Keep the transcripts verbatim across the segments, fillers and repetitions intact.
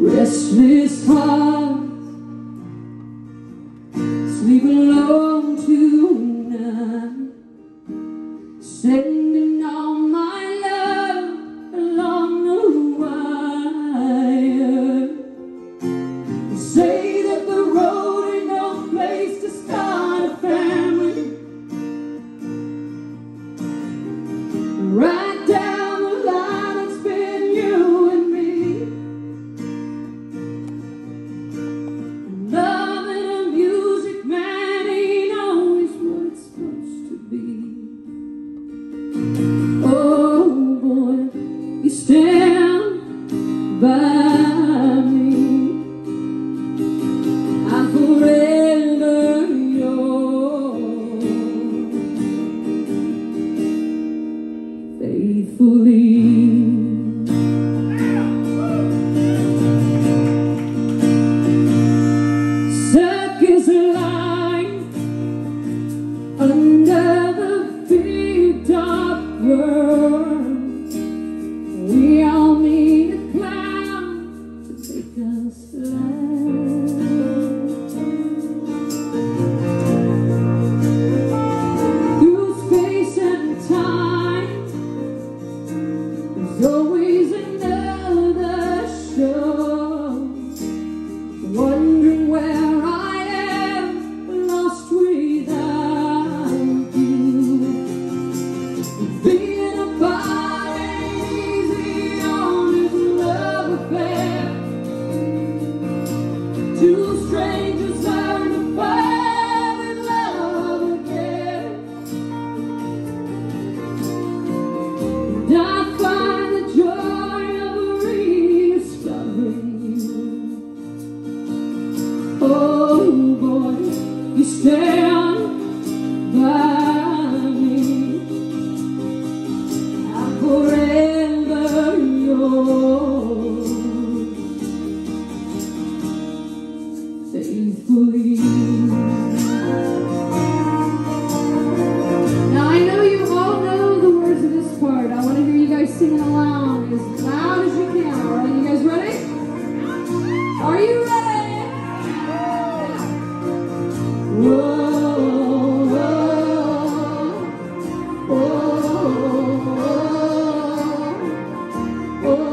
restless heart, sleep alone tonight, sending all my love along the wire. Say that the road ain't no place to start a family, right down the line it's been you and me. Love and a music man ain't always what it's supposed to be. Oh boy, you stand by me, I'm forever yours, faithfully. Circus line under the big dark world, we all need a clown to take us alive. Through space and time, there's always another show, wondering where I am, lost without you. Being apart ain't easy on this love affair. Two strangers learn to fall in love again, and I find the joy of rediscovering you. Oh boy, you stand by me, I'm forever yours, faithfully. Now I know you all know the words of this part. I want to hear you guys singing along as loud as you can. All right, you guys ready? Are you ready? Whoa, whoa, whoa, whoa, whoa.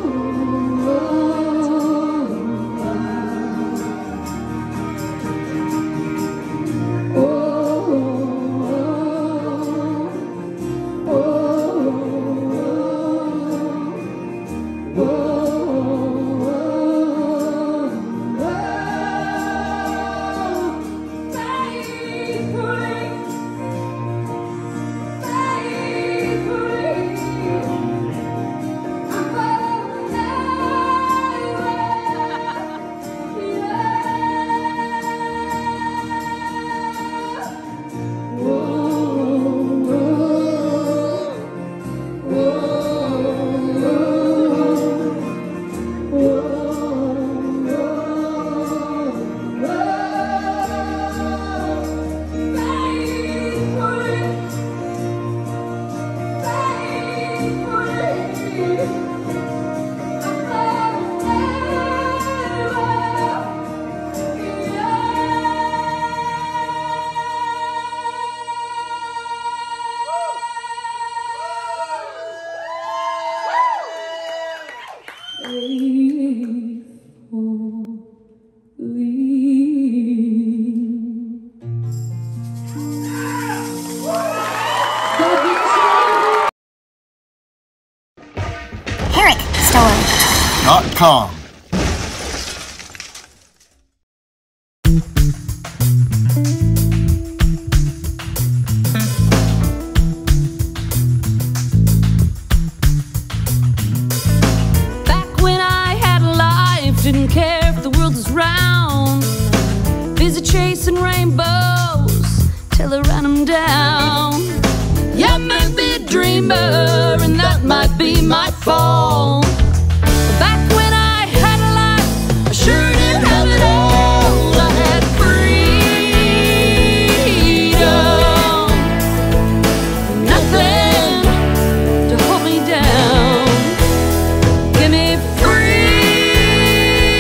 Herrick Store dot com. Back when I had a life, didn't care if the world was round, busy chasing rainbows till I ran them down. Yeah, maybe a dreamer, and that might be my fault. Back when I had a life, I sure did have it all. I had freedom, nothing to hold me down. Give me freedom.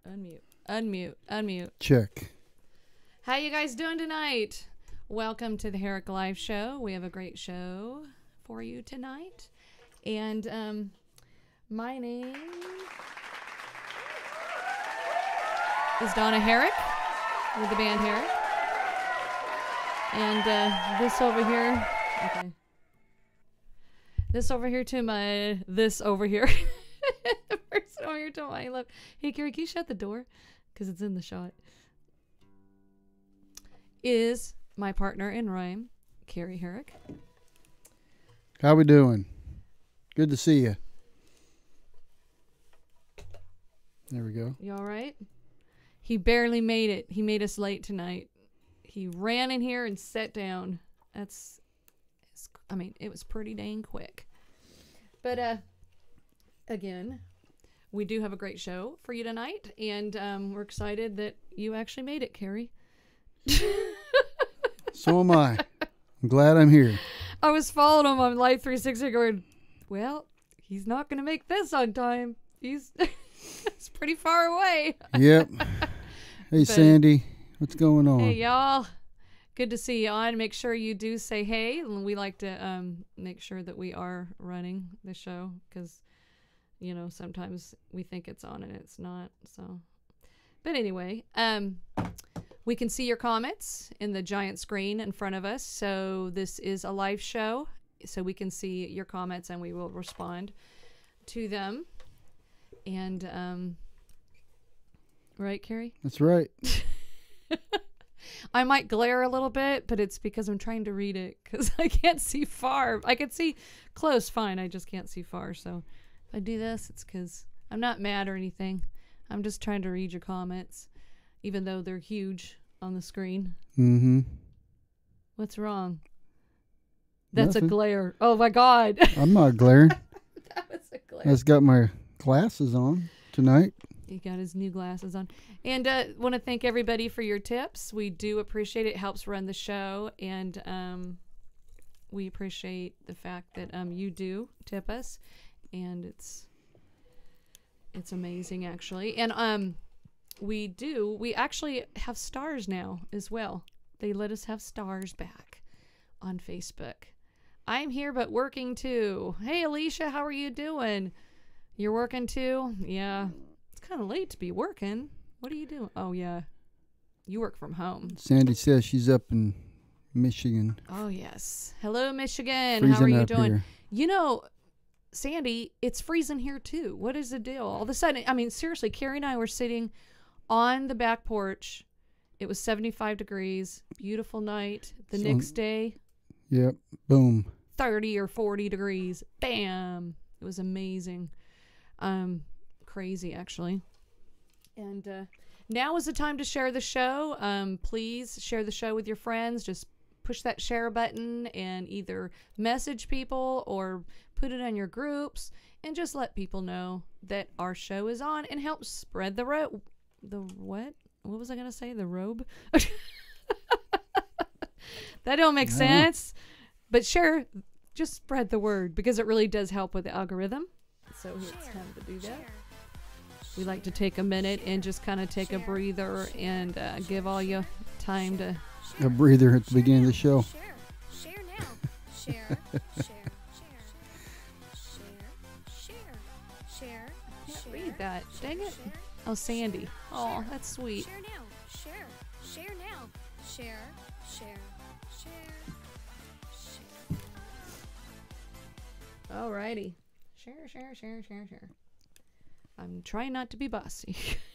unmute, unmute, unmute. Check. How you guys doing tonight? Welcome to the Herrick Live Show. We have a great show for you tonight. And um, my name is Donna Herrick with the band Herrick. And uh, this over here, okay. This over here to my, this over here. Person over here to my left. Hey, Carrie, can you shut the door? Because it's in the shot. Is my partner in rhyme, Carrie Herrick. How we doing? Good to see you. There we go. You all right? He barely made it. He made us late tonight. He ran in here and sat down. That's, I mean, it was pretty dang quick. But, uh, again, we do have a great show for you tonight. And um, we're excited that you actually made it, Carrie. So am I. I'm glad I'm here. I was following him on Live three sixty going, well, he's not going to make this on time. He's it's pretty far away. Yep. Hey, but, Sandy. What's going on? Hey, y'all. Good to see you on. Make sure you do say hey. And we like to um, make sure that we are running the show because, you know, sometimes we think it's on and it's not. So, but anyway, um, we can see your comments in the giant screen in front of us. So this is a live show, so we can see your comments and we will respond to them. And, um, right, Carrie? That's right. I might glare a little bit, but it's because I'm trying to read it because I can't see far. I can see close fine. I just can't see far. So if I do this, it's because I'm not mad or anything. I'm just trying to read your comments, even though they're huge on the screen. Mm-hmm. What's wrong? That's Nothing. a glare. Oh, my God. I'm not glaring. That was a glare. I just got my glasses on tonight. He got his new glasses on. And uh, want to thank everybody for your tips. We do appreciate it. It helps run the show. And um, we appreciate the fact that um, you do tip us. And it's it's amazing, actually. And um, we do. We actually have stars now as well. They let us have stars back on Facebook. I'm here but working too. Hey, Alicia, how are you doing? You're working too? Yeah. It's kind of late to be working. What are you doing? Oh, yeah. You work from home. Sandy says she's up in Michigan. Oh, yes. Hello, Michigan. Freezing how are you up doing? here. You know, Sandy, it's freezing here too. What is the deal? All of a sudden, I mean, seriously, Carrie and I were sitting on the back porch. It was seventy-five degrees. Beautiful night. The So- next day, Yep. Boom. thirty or forty degrees. Bam. It was amazing. Um, crazy, actually. And uh, now is the time to share the show. Um, please share the show with your friends. Just push that share button and either message people or put it on your groups and just let people know that our show is on and help spread the robe. The what? What was I going to say? The robe? That don't make No. sense. But share, just spread the word because it really does help with the algorithm. So it's time to do that. We like to take a minute and just kind of take a breather and uh, give all you time to. A breather at the beginning of the show. Share. Share now. Share. Share. Share. Share. Share. Can't Share. read that. Dang it. Share. Oh, Sandy. Oh, Share. that's sweet. Share now. Share. Share now. Share. Share. Share. Share. Alrighty. Share, share, share, share, share. I'm trying not to be bossy.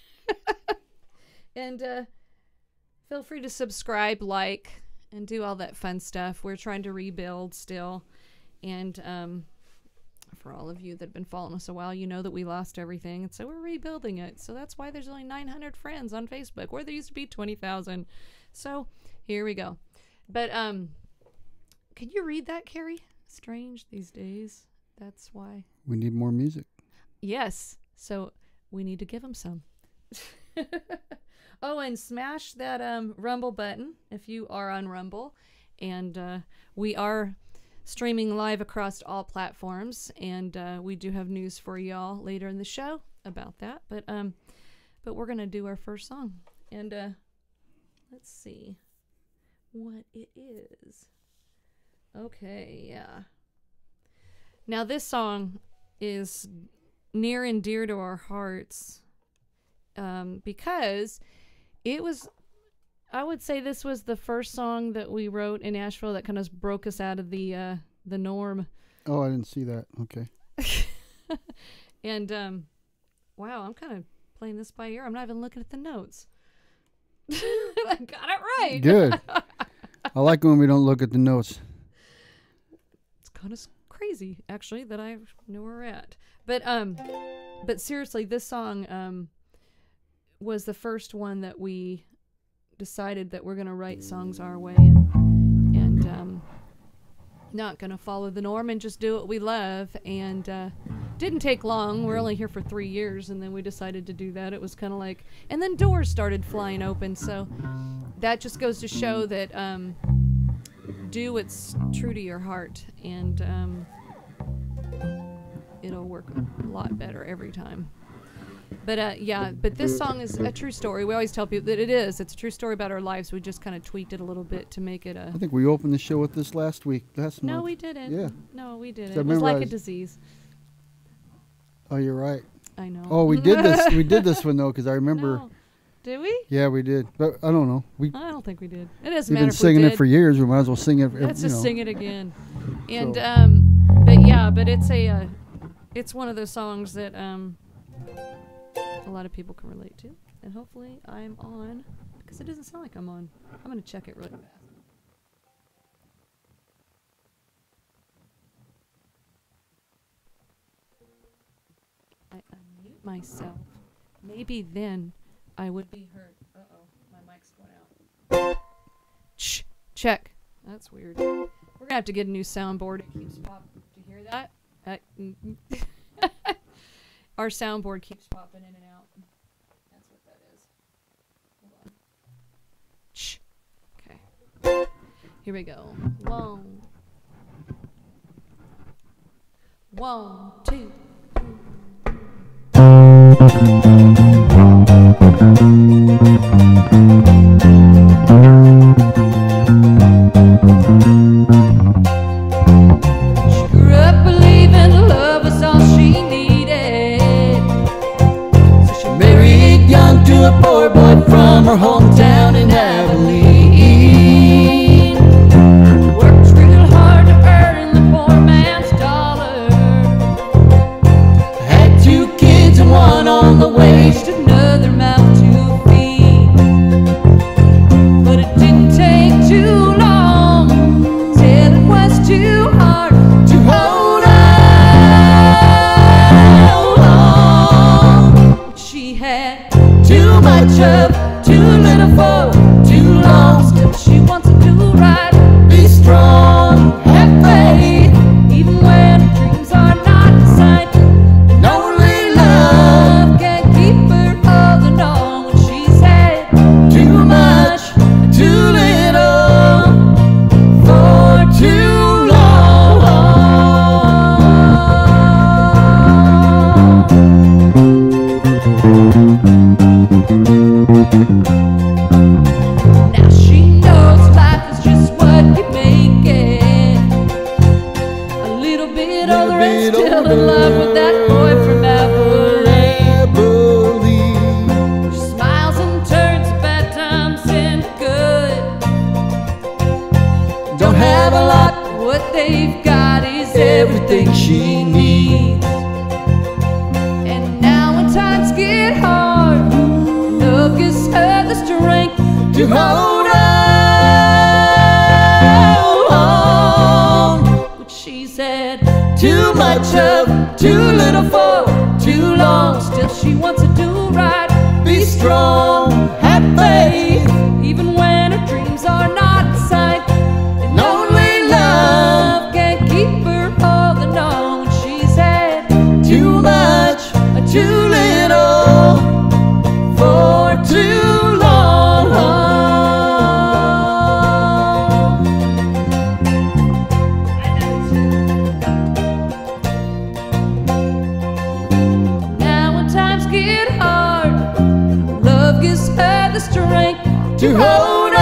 And uh, feel free to subscribe, like, and do all that fun stuff. We're trying to rebuild still. And um, for all of you that have been following us a while, you know that we lost everything. And so we're rebuilding it. So that's why there's only nine hundred friends on Facebook, where there used to be twenty thousand. So here we go. But um, can you read that, Carrie? Strange these days. That's why. We need more music. Yes. So we need to give them some. Oh, and smash that um, Rumble button if you are on Rumble. And uh, we are streaming live across all platforms. And uh, we do have news for y'all later in the show about that. But um, but we're gonna do our first song, and uh, let's see what it is. Okay, yeah. Now this song is near and dear to our hearts um, because it was, I would say this was the first song that we wrote in Asheville that kind of broke us out of the uh, the norm. Oh, I didn't see that. Okay. And um, wow, I'm kind of playing this by ear. I'm not even looking at the notes. I got it right. Good. I like when we don't look at the notes. It's kind of crazy, actually, that I knew where we're at. But um, but seriously, this song um was the first one that we decided that we're gonna write songs our way and and um, not gonna follow the norm and just do what we love. And uh, didn't take long. We're only here for three years, and then we decided to do that. It was kind of like, and then doors started flying open. So that just goes to show that um, do what's true to your heart, and um, it'll work a lot better every time. But uh, yeah, but this song is a true story. We always tell people that it is. It's a true story about our lives. We just kind of tweaked it a little bit to make it a. I think we opened the show with this last week. Last No, month. we didn't. Yeah. No, we didn't. So I It was like a memorized- disease. Oh, you're right. I know. Oh, we did this. We did this one though, because I remember. No. Did we? Yeah, we did. But I don't know. We I don't think we did. It doesn't we've matter been if singing we it did. for years. We might as well sing it. Let's you just know. sing it again. And So- um, but yeah, but it's a, uh, it's one of those songs that um, a lot of people can relate to, and hopefully I'm on, because it doesn't sound like I'm on. I'm gonna check it really fast. I unmute myself. Maybe then I would be heard. Uh oh, my mic's going out. Shh, check. That's weird. We're gonna have to get a new soundboard. It keeps popping. Do you hear that? Uh, mm, mm. Our soundboard keeps popping in and out. That's what that is. Hold on. Shh. Okay. Here we go. One. One, two. She grew up believing love was all she needed. So she married young to a poor boy from her hometown in Abilene. Worked real hard to earn the poor man's dollar. Had two kids and one on the way. Just another mouth to feed. But it didn't take too long till it was too hard to hold on. She had too much of, too little for, too long. Still she wants to do right. Be strong, have faith, even when her dreams are not in sight. And only love can keep her holding on. When she said too much, too little, for too long. Now she knows life is just what you make it. A little bit Little older and bit still in older. love with that boy from Abilene. Abilene. She smiles and turns bad times into good. Don't have a lot, but what they've got is everything she needs. And now when times get hard, love gives her the strength to hold on. But she said too much of, too little for, too long. Still she wants to do right. Be strong, have faith, even when her dreams are not in sight. And only love can keep her holding on. She said too much, too little, for too long. Now when times get hard, strength To hold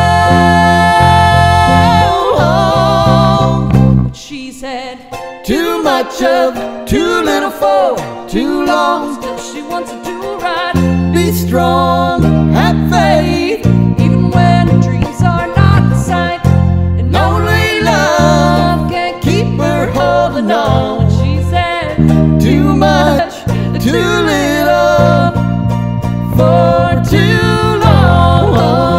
on. She said, too much of, too little for, too long. still she wants to do right. Be strong, have faith. Even when her dreams are not in sight, and Only love can't keep her holding on. She said, Too much, too little, for too long.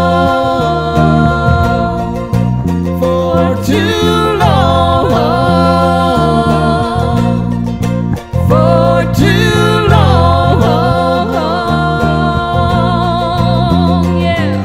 For too long. For too long. yeah.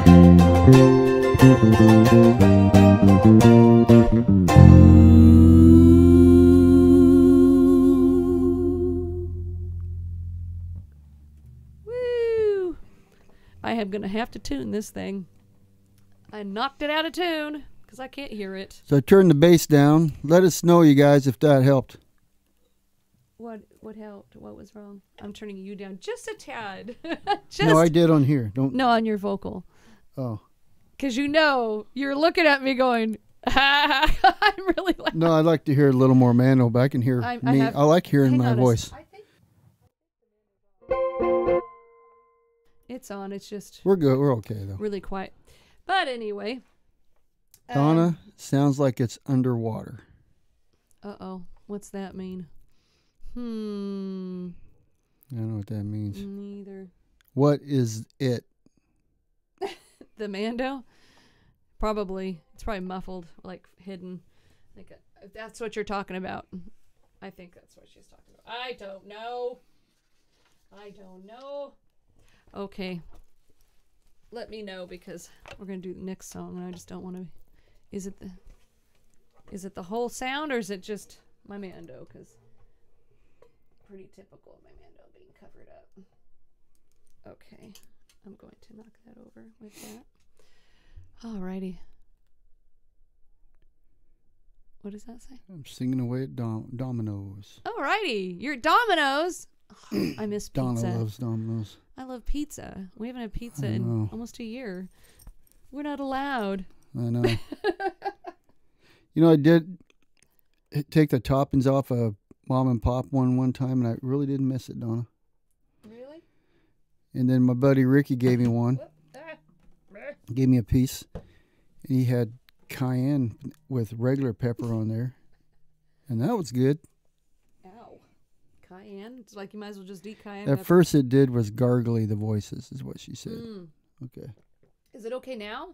Woo! I am gonna have to tune this thing. I knocked it out of tune because I can't hear it. So turn the bass down. Let us know, you guys, if that helped. What what helped? What was wrong? I'm turning you down just a tad. just No, I did on here. Don't. no on your vocal. Oh. Because you know, you're looking at me going, I'm really loud. No, I'd like to hear a little more Mando, but I can hear I- I me. I, have- like hearing hang my on a voice. s- It's on. It's just We're good. We're okay, though. really quiet. But anyway. Donna, sounds like it's underwater. Uh oh. What's that mean? Hmm. I don't know what that means. Neither. What is it? The Mando? Probably. It's probably muffled, like hidden. Like uh, if that's what you're talking about. I think that's what she's talking about. I don't know. I don't know. Okay. Let me know because we're gonna do the next song, and I just don't want to. Is it the? Is it the whole sound, or is it just my Mando? Because pretty typical of my Mando being covered up. Okay, I'm going to knock that over with that. Alrighty. What does that say? I'm singing away at dom- Domino's. Alrighty, you're at Domino's. Oh, I miss pizza. Donna loves Domino's. I love pizza. We haven't had pizza I in know. almost a year. We're not allowed. I know. You know, I did h- take the toppings off a mom and pop one one time, and I really didn't miss it, Donna. Really? And then my buddy Ricky gave me one. Gave me a piece. And he had cayenne with regular pepper on there. And that was good. Ow. Cayenne? It's like you might as well just eat cayenne At pepper. first it did was gargly the voices, is what she said. Mm. Okay. Is it okay now?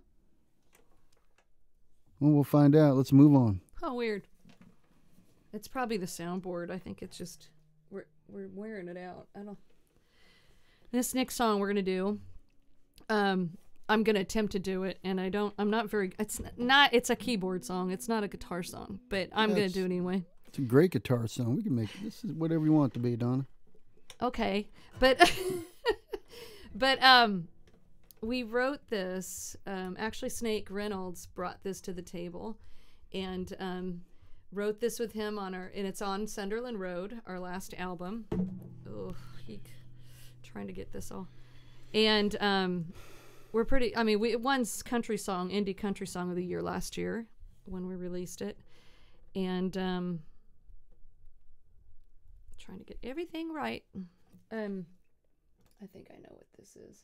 Well, we'll find out. Let's move on. Oh, weird. It's probably the soundboard. I think it's just we're we're wearing it out. I don't. This next song we're gonna do. Um, I'm gonna attempt to do it, and I don't. I'm not very. It's not. It's a keyboard song. It's not a guitar song, but I'm That's- gonna do it anyway. It's a great guitar song. We can make this is whatever you want it to be, Donna. Okay, but but um, we wrote this. Um, actually, Snake Reynolds brought this to the table, and um, wrote this with him on our. And it's on Sunderland Road, our last album. Oh, he, trying to get this all, and um, we're pretty. I mean, we it won country song, indie country song of the year last year when we released it, and um. Trying to get everything right. Um, I think I know what this is.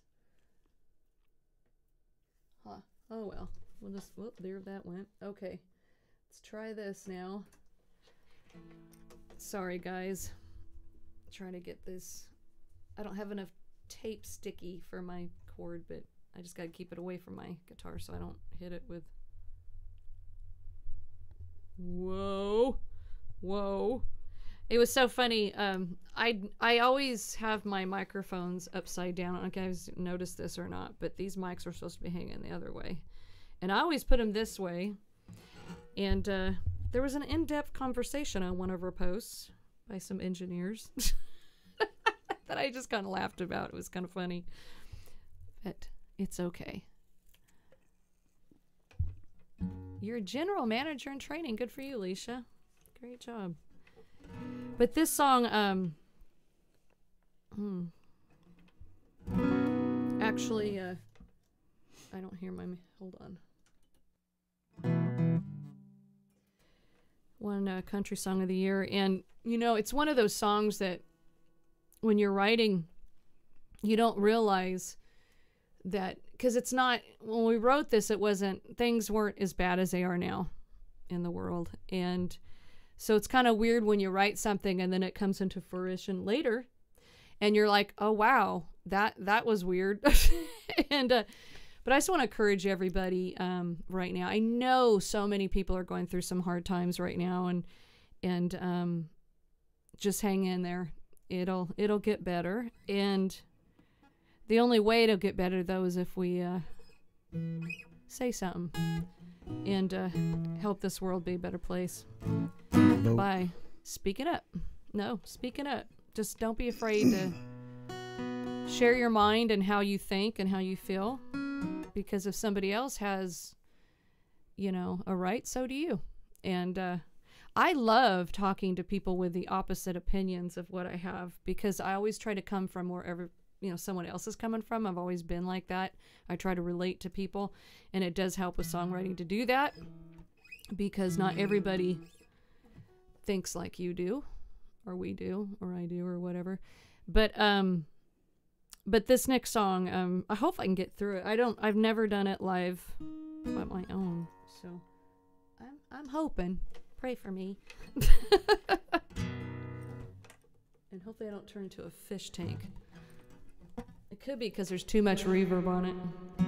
Huh. Oh well. We'll just. Whoop, there that went. Okay. Let's try this now. Sorry, guys. Trying to get this. I don't have enough tape sticky for my cord, but I just got to keep it away from my guitar so I don't hit it with. Whoa. Whoa. It was so funny. Um, I I always have my microphones upside down. I don't know if you guys noticed this or not, but these mics are supposed to be hanging the other way. And I always put them this way. And uh, there was an in-depth conversation on one of our posts by some engineers that I just kind of laughed about. It was kind of funny. But it's okay. You're a general manager in training. Good for you, Alicia. Great job. But this song, um, hmm, actually, uh, I don't hear my, hold on. One uh, country song of the year. And, you know, it's one of those songs that when you're writing, you don't realize that, because it's not, when we wrote this, it wasn't, things weren't as bad as they are now in the world. And so it's kind of weird when you write something and then it comes into fruition later and you're like, oh, wow, that, that was weird. and, uh, But I just want to encourage everybody um, right now. I know so many people are going through some hard times right now, and and um, just hang in there. It'll it'll get better. And the only way it'll get better, though, is if we uh, say something and uh, help this world be a better place Vote. by speaking up. No, speaking up. Just don't be afraid to share your mind and how you think and how you feel. Because if somebody else has, you know, a right, so do you. And uh, I love talking to people with the opposite opinions of what I have, because I always try to come from wherever, you know, someone else is coming from. I've always been like that. I try to relate to people, and it does help with songwriting to do that, because not everybody thinks like you do, or we do, or I do, or whatever. But, um... But this next song, um, I hope I can get through it. I don't, I've never done it live by my own, so I'm, I'm hoping. Pray for me. And hopefully I don't turn into a fish tank. It could be because there's too much reverb on it.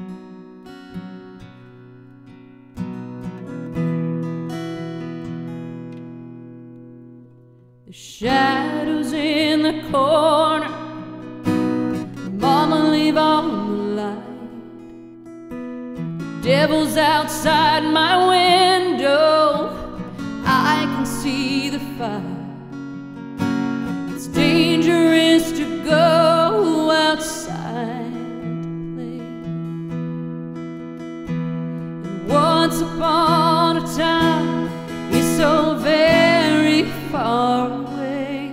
The shadows in the corner, Mama, leave on the light. Devil's outside my window, I can see the fire. It's dangerous to go outside to play. And once upon a time, it's so very far away.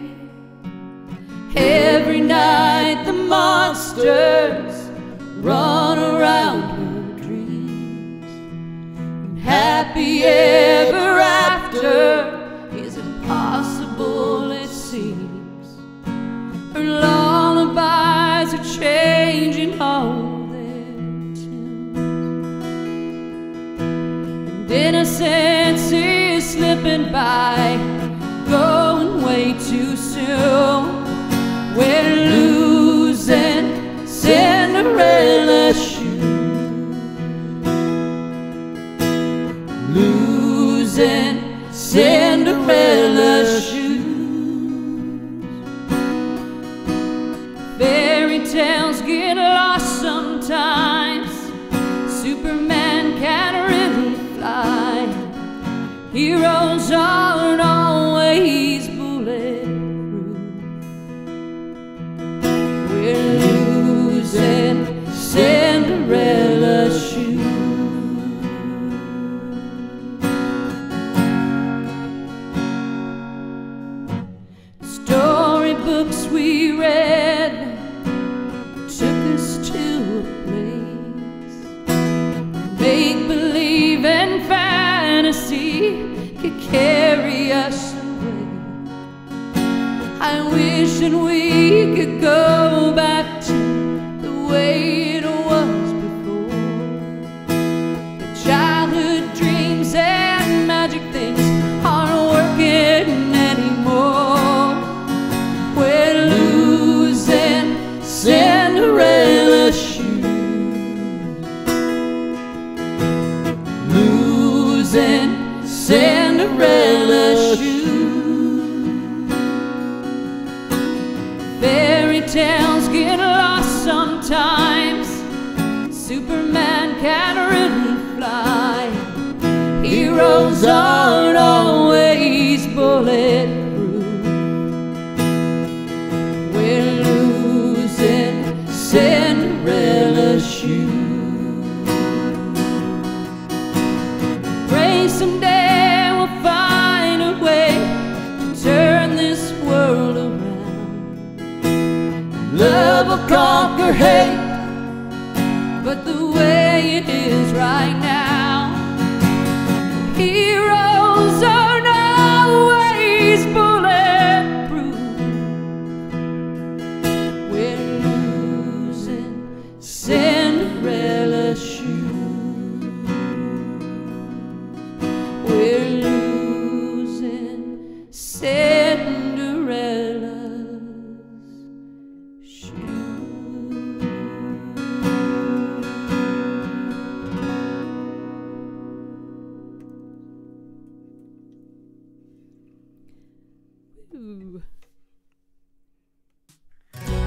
Every night the monsters run around her dreams, and happy ever after is impossible, it seems. Her lullabies are changing all their tunes, and innocence is slipping by, going way too soon. We're losing Cinderella shoes, losing Cinderella shoes. Fairy tales get lost sometimes. Superman can't really fly. Heroes aren't always bulletproof. We're losing Cinderella shoes. Storybooks we read took us to a place. Make-believe and fantasy could carry us away. I wish that we could go back to the way it was before. The childhood dreams and magic things aren't working anymore. We're losing Cinderella shoes, losing Cinderella shoes. Fairy tales get lost sometimes. Superman can't really fly. Heroes aren't always bulletproof. We're losing Cinderella shoes. Pray someday we'll find a way to turn this world around. Love will conquer hate, but the way it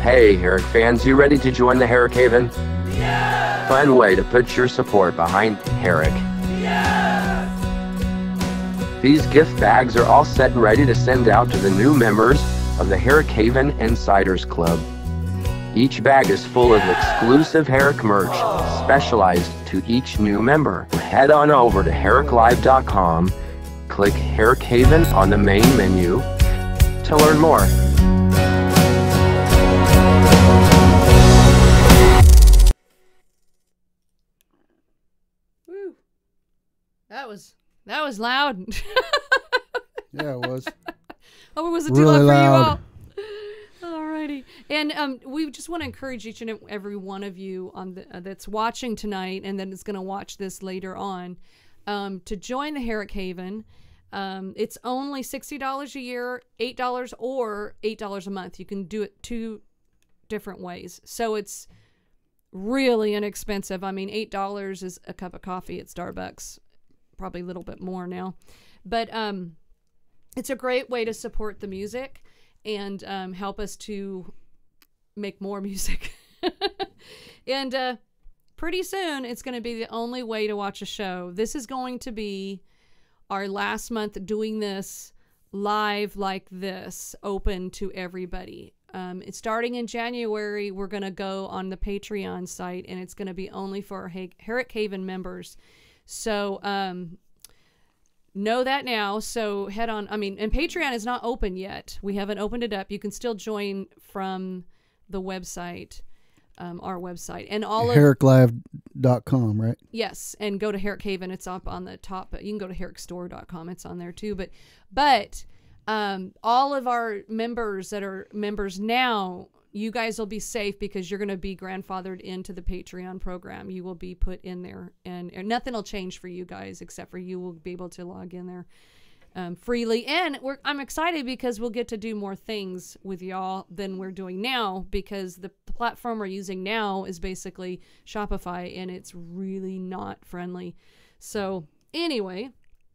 Hey, Herrick fans, you ready to join the Herrick Haven? Yeah! Fun way to put your support behind Herrick. Yeah! These gift bags are all set and ready to send out to the new members of the Herrick Haven Insiders Club. Each bag is full of exclusive Herrick merch, specialized to each new member. Head on over to Herrick Live dot com, click Herrick Haven on the main menu to learn more. Woo. That was that was loud. Yeah, it was. Oh, was it too Really loud for loud. you all? Alrighty. And um, we just want to encourage each and every one of you on the, uh, that's watching tonight and then is going to watch this later on um, to join the Herrick Haven. Um, it's only sixty dollars a year, eight dollars or eight dollars a month. You can do it two different ways. So it's really inexpensive. I mean, eight dollars is a cup of coffee at Starbucks. Probably a little bit more now. But um, it's a great way to support the music and um, help us to make more music. And uh, pretty soon, it's going to be the only way to watch a show. This is going to be our last month doing this live like this, open to everybody. Um, it's starting in January. We're going to go on the Patreon site, and it's going to be only for our ha- Herrick Haven members. So, um, know that now. So head on. I mean, and Patreon is not open yet. We haven't opened it up. You can still join from the website, um, our website, and all of Herrick Live dot com, right? yes. And go to Herrick Haven. It's up on the top. But you can go to Herrick Store dot com. It's on there too. But, but, um, all of our members that are members now, you guys will be safe because you're going to be grandfathered into the Patreon program. You will be put in there, and, and nothing will change for you guys except for you will be able to log in there um, freely. And we're, I'm excited because we'll get to do more things with y'all than we're doing now, because the, the platform we're using now is basically Shopify, and it's really not friendly. So anyway,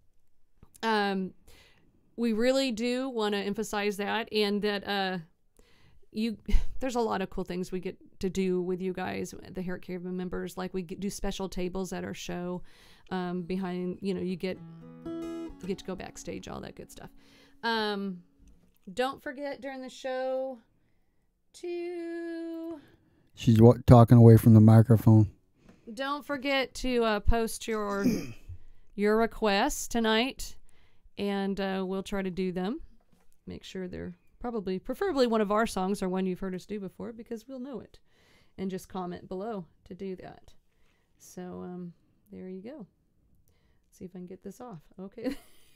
um, we really do want to emphasize that, and that uh, you there's a lot of cool things we get to do with you guys, the Herrick Haven members. Like we get, do special tables at our show um, behind, you know, you get you get to go backstage, all that good stuff. Um, don't forget during the show to She's wa- talking away from the microphone. don't forget to uh, post your your requests tonight, and uh, we'll try to do them. Make sure they're probably, preferably one of our songs or one you've heard us do before, because we'll know it. And just comment below to do that. So, um, there you go. See if I can get this off. Okay.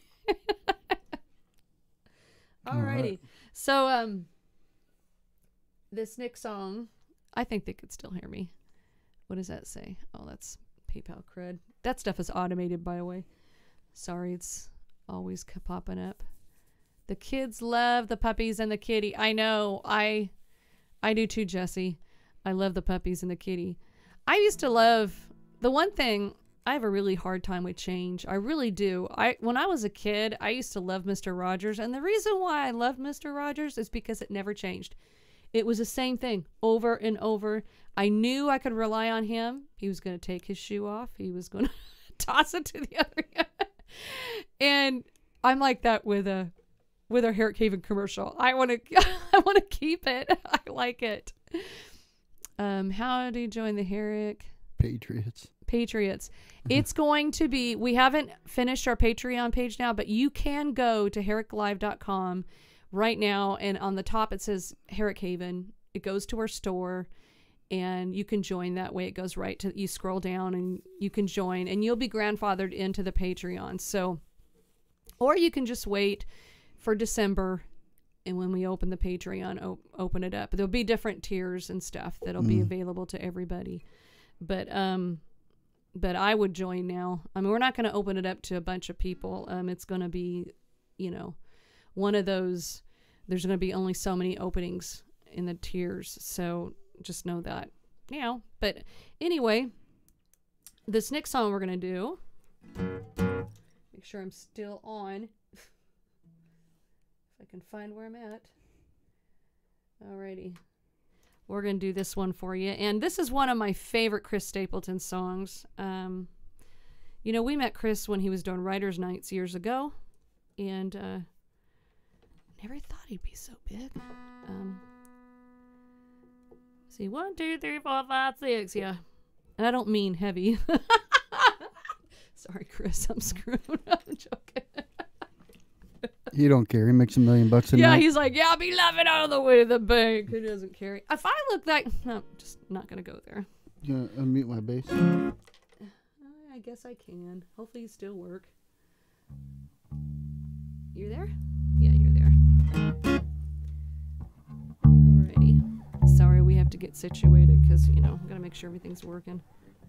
Alrighty. right. So, um, this next song, I think they could still hear me. What does that say? Oh, that's PayPal crud. That stuff is automated, by the way. Sorry, it's always c- popping up. The kids love the puppies and the kitty. I know. I I do too, Jesse. I love the puppies and the kitty. I used to love, the one thing, I have a really hard time with change. I really do. I when I was a kid, I used to love Mister Rogers. And the reason why I loved Mister Rogers is because it never changed. It was the same thing over and over. I knew I could rely on him. He was going to take his shoe off. He was going to toss it to the other end. And I'm like that with a with our Herrick Haven commercial. I want to I want to keep it. I like it. Um, how do you join the Herrick Patriots? Patriots. It's going to be, we haven't finished our Patreon page now, but you can go to Herrick Live dot com right now, and on the top it says Herrick Haven. It goes to our store, and you can join that way. It goes right to, you scroll down and you can join, and you'll be grandfathered into the Patreon. So, or you can just wait for December, and when we open the Patreon, op- open it up. There'll be different tiers and stuff that'll mm. be available to everybody. But um, but I would join now. I mean, we're not going to open it up to a bunch of people. Um, it's going to be, you know, one of those. There's going to be only so many openings in the tiers, so just know that now. But anyway, this next song we're going to do. Make sure I'm still on. If I can find where I'm at. Alrighty. we're going to do this one for you. And this is one of my favorite Chris Stapleton songs. Um, you know, we met Chris when he was doing Writers' Nights years ago. And uh, never thought he'd be so big. Um, see, one, two, three, four, five, six. Yeah. And I don't mean heavy. Sorry, Chris. I'm screwed. I'm joking. He don't care. He makes a million bucks a Yeah, night. he's like, yeah, I'll be laughing out of the way to the bank. He doesn't carry. If I look like, no, I'm just not gonna go there. You gonna unmute my bass? I guess I can. Hopefully, you still work. You're there? Yeah, you're there. Alrighty. Sorry, we have to get situated because you know, gotta make sure everything's working.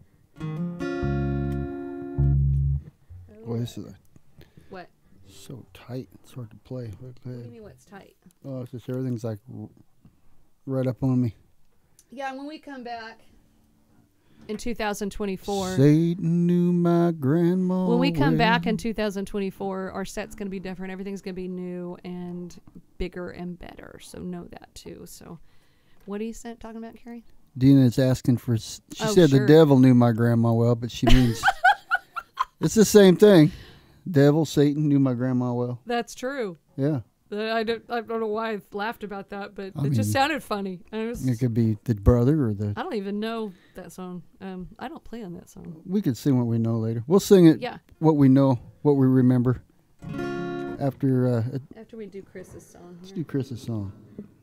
Boy, this is a, What? so tight. It's hard to play. Look What at do you that. mean? What's tight? Oh, it's just everything's like r- right up on me. Yeah, when we come back in two thousand twenty-four. Satan knew my grandma. When we come well. back in two thousand twenty-four, our set's going to be different. Everything's going to be new and bigger and better. So know that too. So what are you sa- talking about, Carrie? Dina is asking for. s- She Oh, said sure. the devil knew my grandma well, but she means it's the same thing. Devil, Satan knew my grandma well. That's true. Yeah, Uh, I don't, I don't know why I laughed about that, but I it just mean, sounded funny. And it was, it could be the brother or the. I don't even know that song. Um, I don't play on that song. We could sing what we know later. We'll sing it. Yeah. What we know, what we remember. After uh, After we do Chris's song. let's Here. do Chris's song.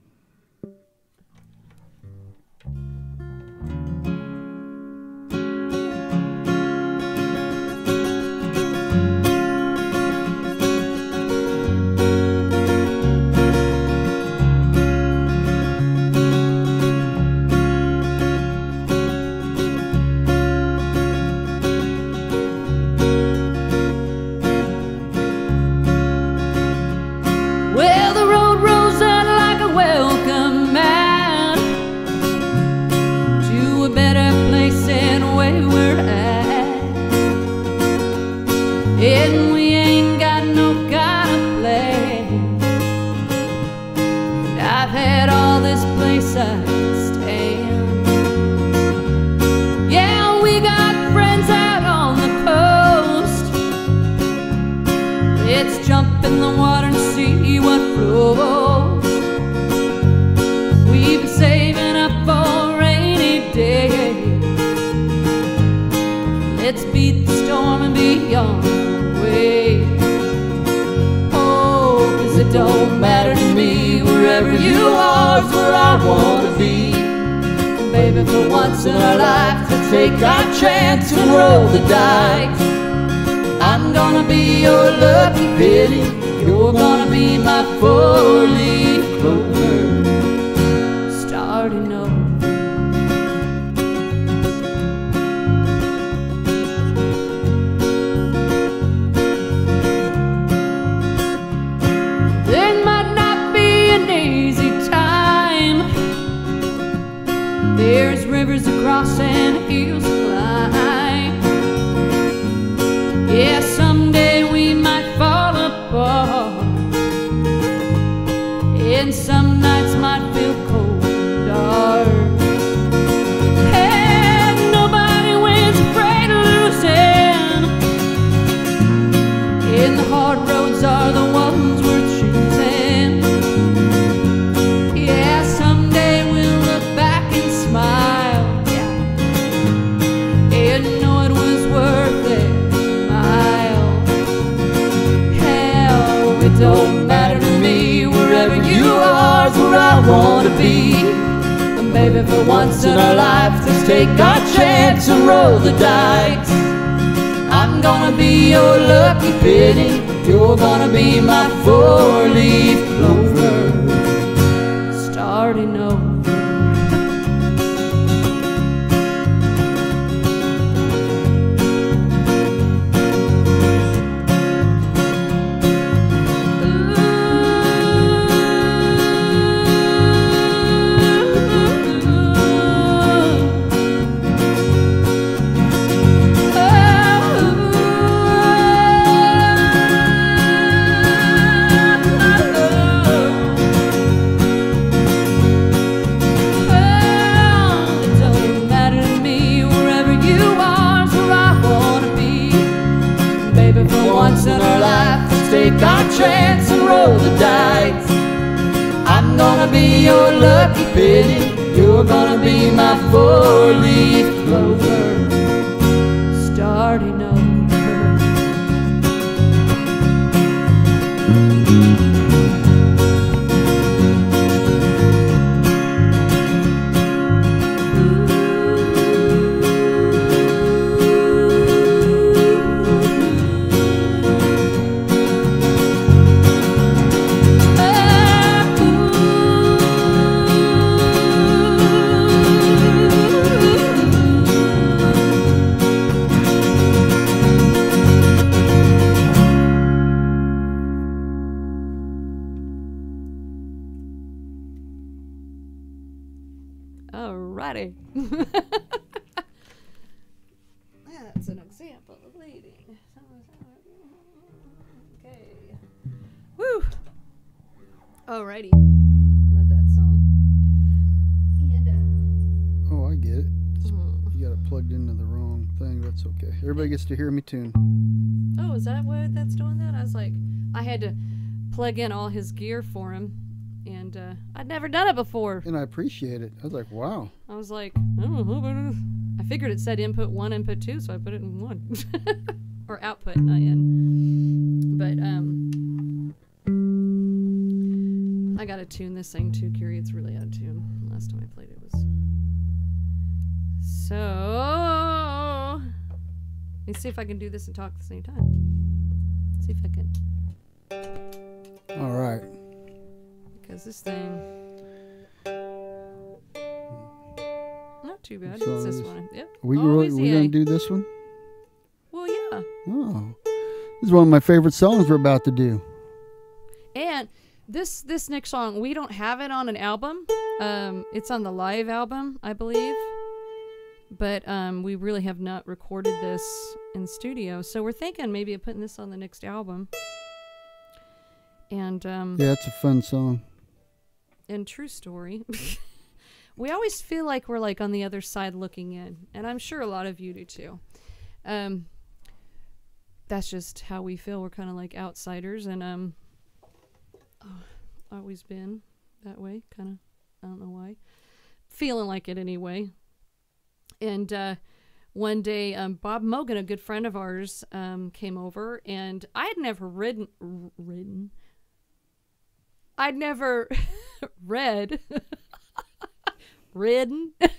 Well, the road rose out like a welcome mat to a better place than where we're at. And we ain't got no kind of plan. I've had all this place I can stand. Yeah, we got friends out on the coast. Let's jump in the water and see what flows. We've been saving up for a rainy day. Let's beat the storm and be on our way. Oh, 'cause it don't matter to me. Wherever you are is where I wanna be. Baby, for once in our life, let's take our chance and roll the dice. I'm gonna be your lucky penny. You're gonna be my four-leaf clover. Starting over. There might not be an easy time. There's rivers to cross and hills to climb. Yeah, someday we might fall apart, and some nights might feel cold and dark. And nobody wins afraid of losing, and the hard roads are the ones worth choosing. Yeah, someday we'll look back and smile, yeah, and know it was worth it. It don't matter to me. Wherever you are is where I wanna be. And baby, for once in our life, let's take our chance and roll the dice. I'm gonna be your lucky penny. You're gonna be my four-leaf clover. Starting over. Oh, contracts and roll the dice. I'm gonna be your lucky penny, you're gonna be my four-leaf clover, starting over. Alrighty. That's an example of leading. Okay. Woo! Alrighty. Love that song. And, uh, Oh, I get it. mm. You got it plugged into the wrong thing. That's okay. Everybody gets to hear me tune. Oh, is that why that's doing that? I was like, I had to plug in all his gear for him. And uh, I'd never done it before. And I appreciate it. I was like, wow. I was like, oh, I figured it said input one, input two, so I put it in one. Or output, not in. But, um, I gotta tune this thing too, Curie. It's really out of tune. Last time I played it was. So, let's see if I can do this and talk at the same time. Let's see if I can. All right. Because this thing, not too bad. So It's this this- one. Yep. We Always we the gonna A. do this one? Well, yeah. Oh, this is one of my favorite songs we're about to do. And this this next song, we don't have it on an album. Um, it's on the live album, I believe. But um, we really have not recorded this in studio, so we're thinking maybe of putting this on the next album. And um, Yeah, it's a fun song. and true story, we always feel like we're like on the other side looking in, and I'm sure a lot of you do too. Um, that's just how we feel. We're kind of like outsiders, and um, oh, always been that way. Kind of, I don't know why, feeling like it anyway. And uh, one day, um, Bob Mogan, a good friend of ours, um, came over, and I had never ridden, r- ridden. I'd never read, ridden. I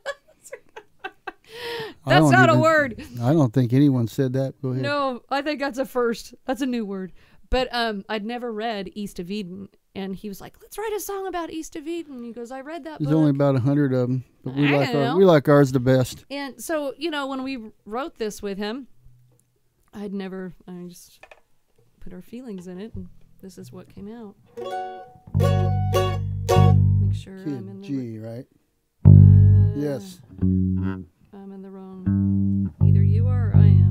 That's don't not a even- word. I don't think anyone said that. Go ahead. No, I think that's a first. That's a new word. But um, I'd never read East of Eden, and he was like, "Let's write a song about East of Eden." He goes, "I read that There's book." only about a hundred of them, but we I like don't our, know. we like ours the best. And so, you know, when we wrote this with him, I'd never, I just put our feelings in it, and this is what came out. Make sure Kid I'm in the G, right? uh, Yes. I'm in the wrong. Either you are or I am.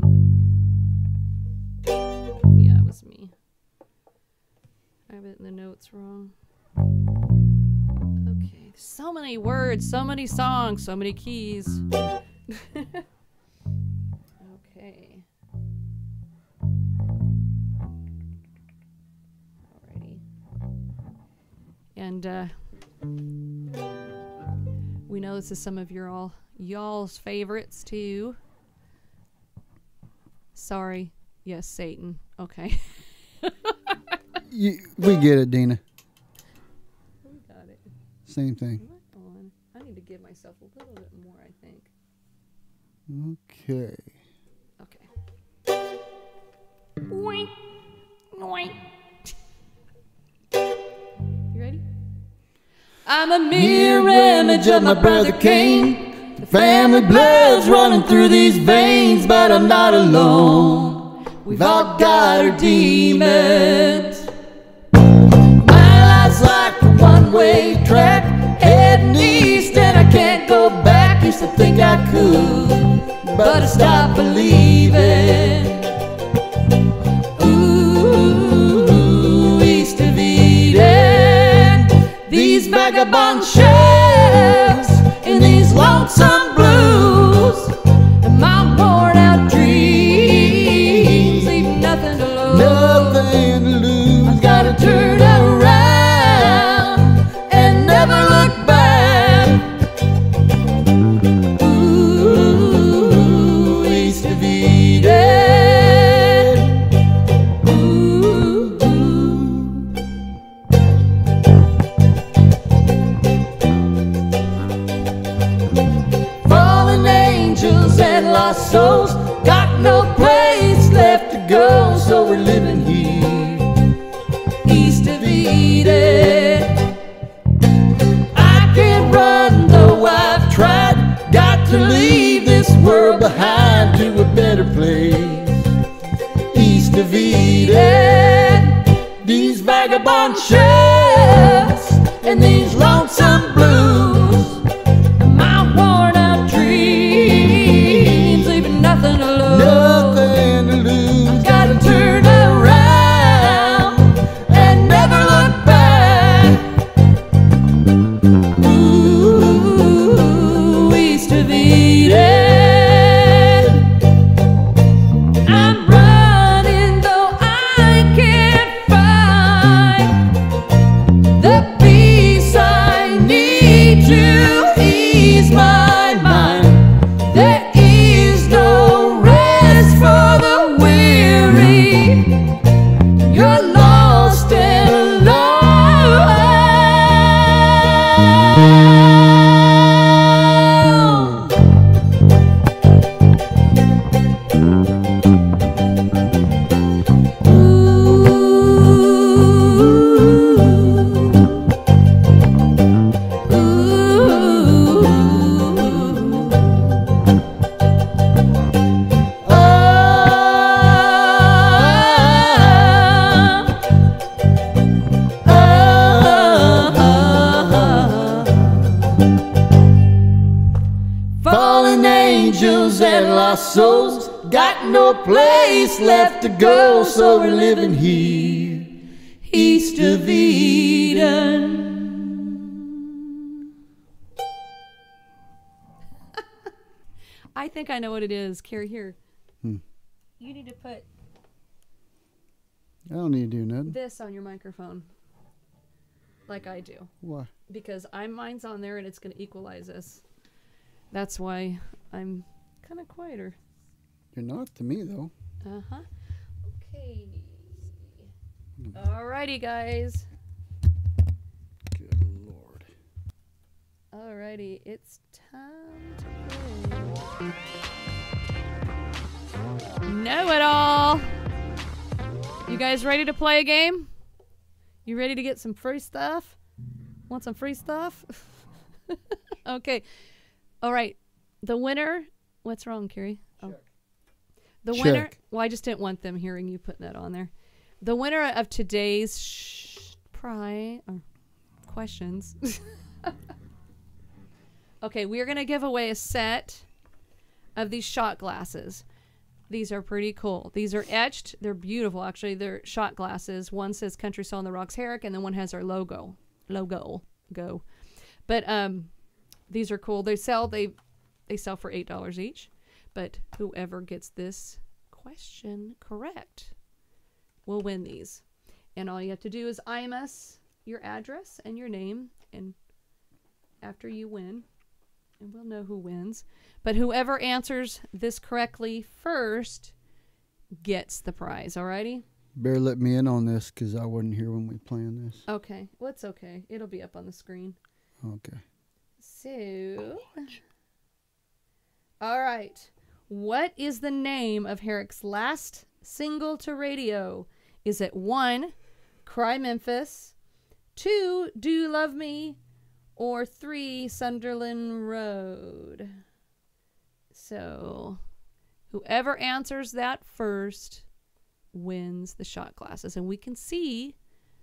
Yeah, it was me. I have it in the notes wrong. Okay, so many words, so many songs, so many keys. Okay. Alrighty. And uh we know this is some of your all y'all's favorites too. Sorry. Yes, Satan. Okay. You, we get it, Dina. We got it. Same thing. Right on. I need to give myself a little bit more, I think. Okay. Okay. Oink. Oink. You ready? I'm a mirror image of my brother Cain. The family blood's running through these veins, but I'm not alone. We've all got our demons. My life's like a one-way track, heading east and I can't go back. Used to think I could, but I stopped believing. Ooh, east of Eden, these vagabond shells in these lonesome blues, and my worn out dreams leave nothing to lose. Nothing to lose. angels and lost souls got no place left to go, so we're living here east of Eden. I can't run though I've tried, got to leave this world behind to a better place east of Eden. These vagabond shirts and these lonesome blues, my worn out dreams, leaving nothing to lose. Nothing to lose. I've gotta turn around and never look back. Ooh, east of Eden. I'm running though I can't find the peace I need to ease my mind. There is no rest for the weary. You're lost and alone. Fallen angels and lost souls got no place left to go, so we're living here east of Eden. I think I know what it is. Carrie, here. Hmm. You need to put I don't need to do nothing. this on your microphone, like I do, Why? because I'm mine's on there and it's going to equalize us. That's why I'm kind of quieter. You're not to me though. Uh huh. Okay. Alrighty, guys. Good Lord. Alrighty, it's time to play. Know it all. You guys ready to play a game? You ready to get some free stuff? Want some free stuff? Okay. All right. The winner. What's wrong, Carrie? Oh. The Check. winner. Well, I just didn't want them hearing you putting that on there. The winner of today's sh- prize or questions. Okay, we are going to give away a set of these shot glasses. These are pretty cool. These are etched. They're beautiful, actually. They're shot glasses. One says Country Soul on the Rocks Herrick, and then one has our logo. Logo. Go. But um, these are cool. They sell they they sell for eight dollars each. But whoever gets this question correct will win these. And all you have to do is I M us your address and your name, and after you win, and we'll know who wins. But whoever answers this correctly first gets the prize, alrighty? Better let me in on this because I wasn't here when we planned this. Okay. Well, it's okay. It'll be up on the screen. Okay. So, all right. What is the name of Herrick's last single to radio? Is it one, Cry Memphis, two, Do You Love Me, or three, Sunderland Road? So, whoever answers that first wins the shot glasses. And we can see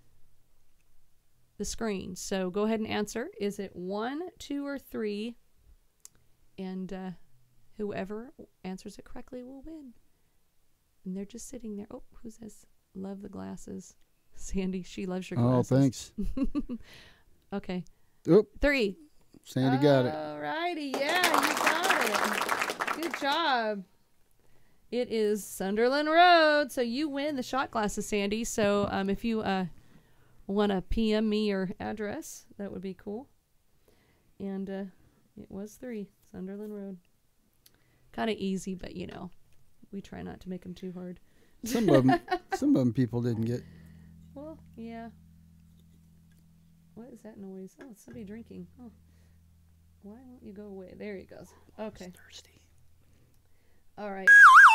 the screen. So go ahead and answer. Is it one, two, or three? And uh, whoever answers it correctly will win. And they're just sitting there. Oh, who's this? Love the glasses. Sandy, she loves your glasses. Oh, thanks. Okay. Oop, Three. Sandy got it. Alrighty. Yeah, you got it. Good job. It is Sunderland Road. So you win the shot glasses, Sandy. So um, if you uh, want to P M me your address, that would be cool. And uh, it was three, Sunderland Road. Kind of easy, but you know, we try not to make them too hard. Some of them, some of them people didn't get. Well, yeah. What is that noise? Oh, it's somebody drinking. Oh, why won't you go away? There he goes. Okay. Thirsty. All right.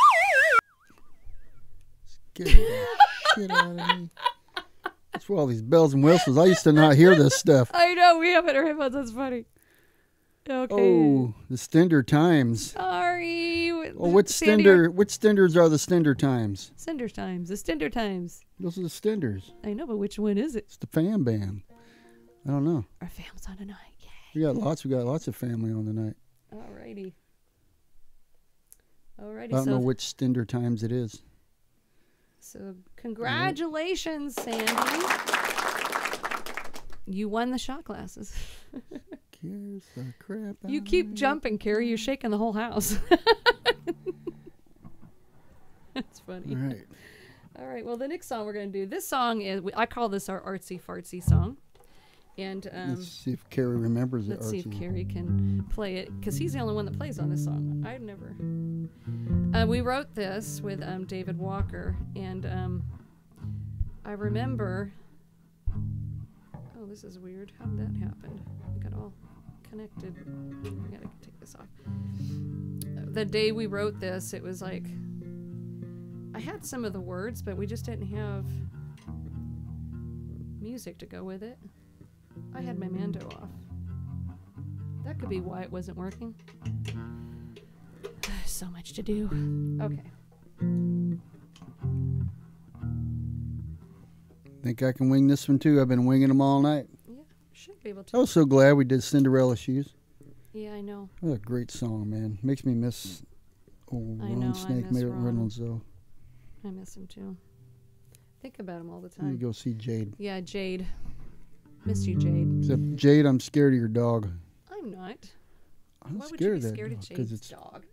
Scared the shit out of me. That's for all these bells and whistles. I used to not hear this stuff. I know we have it in our headphones. That's funny. Okay. Oh, the Stender Times. Sorry. Oh, which Sandy, Stender? Which Stenders are the Stender Times? Stender times. The Stender times. Those are the Stenders. I know, but which one is it? It's the Fam Bam. I don't know. Our fam's on tonight. Yay. We got lots. We got lots of family on tonight. Alrighty. Alrighty. I don't so, know which Stender Times it is. So congratulations, Sandy. You won the shot glasses. Cares the crap out You of keep me. jumping, Carrie. You're shaking the whole house. That's funny. All right. All right. Well, the next song we're going to do. This song is. I call this our artsy fartsy song. And um, Let's see if Carrie remembers it. let's see if Archie. Carrie can play it, because he's the only one that plays on this song. I've never. Uh, we wrote this with um, David Walker, and um, I remember. Oh, this is weird. How did that happen? I got all connected. I gotta take this off. The day we wrote this, it was like I had some of the words, but we just didn't have music to go with it. I had my Mando off. That could be why it wasn't working. So much to do. Okay. Think I can wing this one too. I've been winging them all night. Yeah, should be able I to. was so glad we did Cinderella Shoes. Yeah, I know. What a great song, man. Makes me miss old I Ron know, I Snake miss May- Ron. Reynolds, though. I miss him too. Think about him all the You time. go see Jade. Yeah, Jade. Miss you, Jade. Except, Jade, I'm scared of your dog. I'm not. I'm Why would scared you be of that scared of dog, 'cause Jade's it's dog?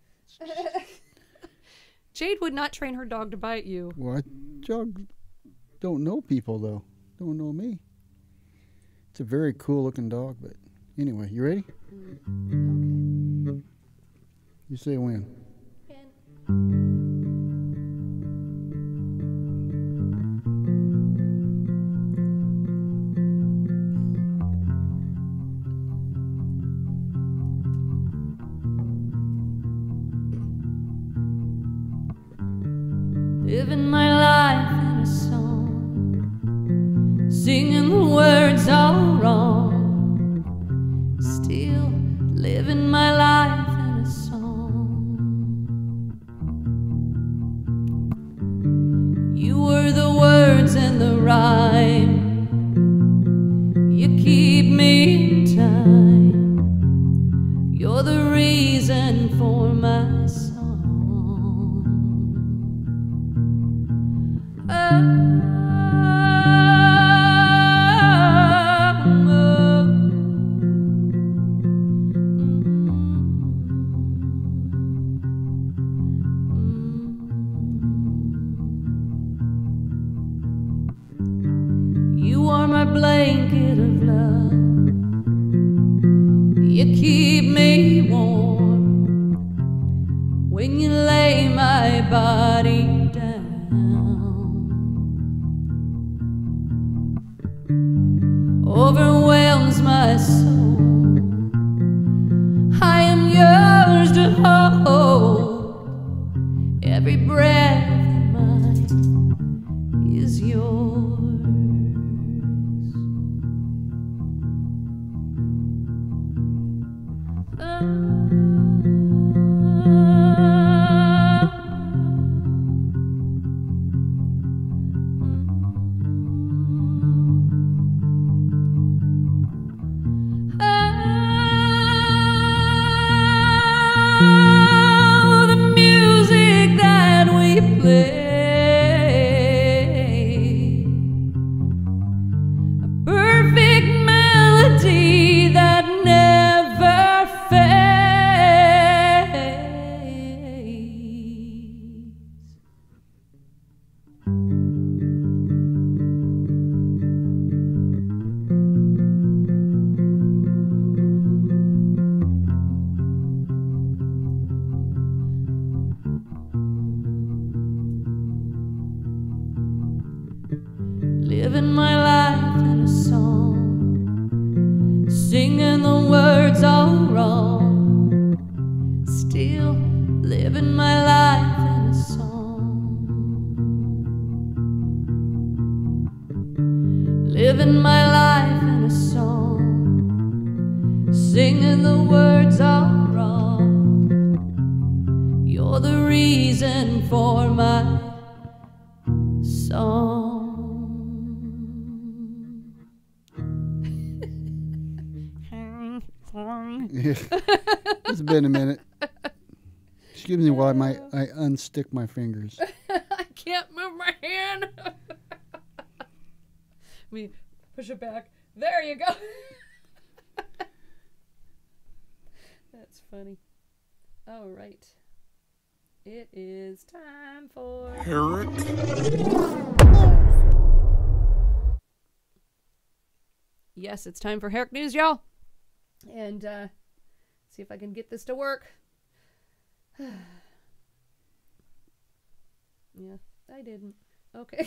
Jade would not train her dog to bite you. Well, I, dogs don't know people, though. Don't know me. It's a very cool looking dog, but anyway, you ready? Okay. You say when. Living my life in a song, singing the words all wrong, still living my life in a song. You were the words and the rhyme, you keep me in time, you're the reason for my song. You are my blanket of love, you keep me warm when you lay my body down. Overwhelms my soul, I am yours to hold, every breath of mine is yours. Oh, the music that we play, a perfect melody that never fades. living my life in a song, living my life in a song, singing the words all wrong. You're the reason for my song. It's been a minute. Excuse me while my, I unstick my fingers. I can't move my hand. Let me push it back. There you go. That's funny. All right. It is time for Herrick. Yes, it's time for Herrick News, y'all. And uh, see if I can get this to work. Yeah, I didn't. Okay.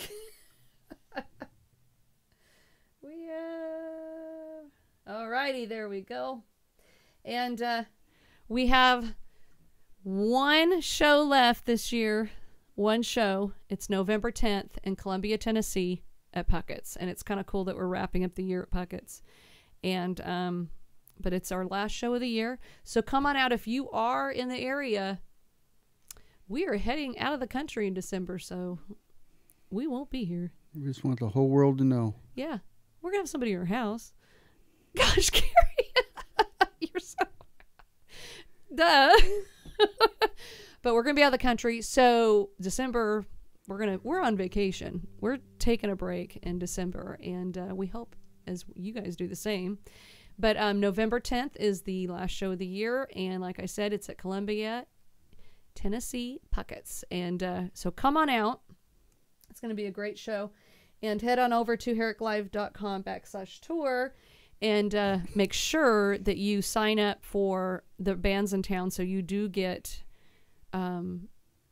we uh Alrighty, there we go. And uh we have one show left this year. One show. It's November tenth in Columbia, Tennessee at Puckett's. And it's kind of cool that we're wrapping up the year at Puckett's. And um but it's our last show of the year. So come on out if you are in the area. We are heading out of the country in December, so we won't be here. We just want the whole world to know. Yeah. We're going to have somebody in our house. Gosh, Carrie. You're so... Duh. But we're going to be out of the country. So December, we're going to, we're on vacation. We're taking a break in December, and uh, we hope as you guys do the same. But um, November tenth is the last show of the year. And like I said, it's at Columbia, Tennessee, Puckett's. And uh, so come on out. It's going to be a great show. And head on over to herricklive.com backslash tour and uh, make sure that you sign up for the bands in town so you do get... Um,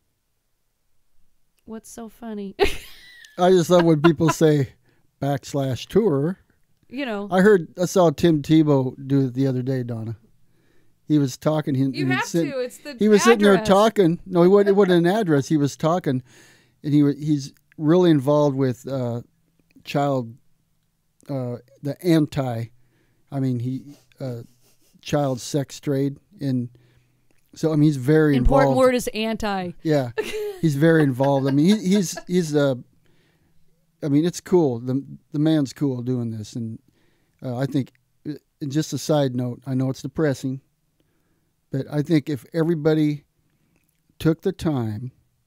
what's so funny? I just love when people say backslash tour. You know. I heard, I saw Tim Tebow do it the other day, Donna. He was talking. He, you he have sit, to. It's the He was address. sitting there talking. No, he wasn't, it wasn't an address. He was talking, and he wa- he's really involved with uh, child, uh, the anti, I mean, he uh, child sex trade. And so, I mean, he's very Important involved. word is anti. Yeah, he's very involved. I mean, he, he's he's uh, I mean, it's cool. The the man's cool doing this, and uh, I think. And just a side note, I know it's depressing, but I think if everybody took the time,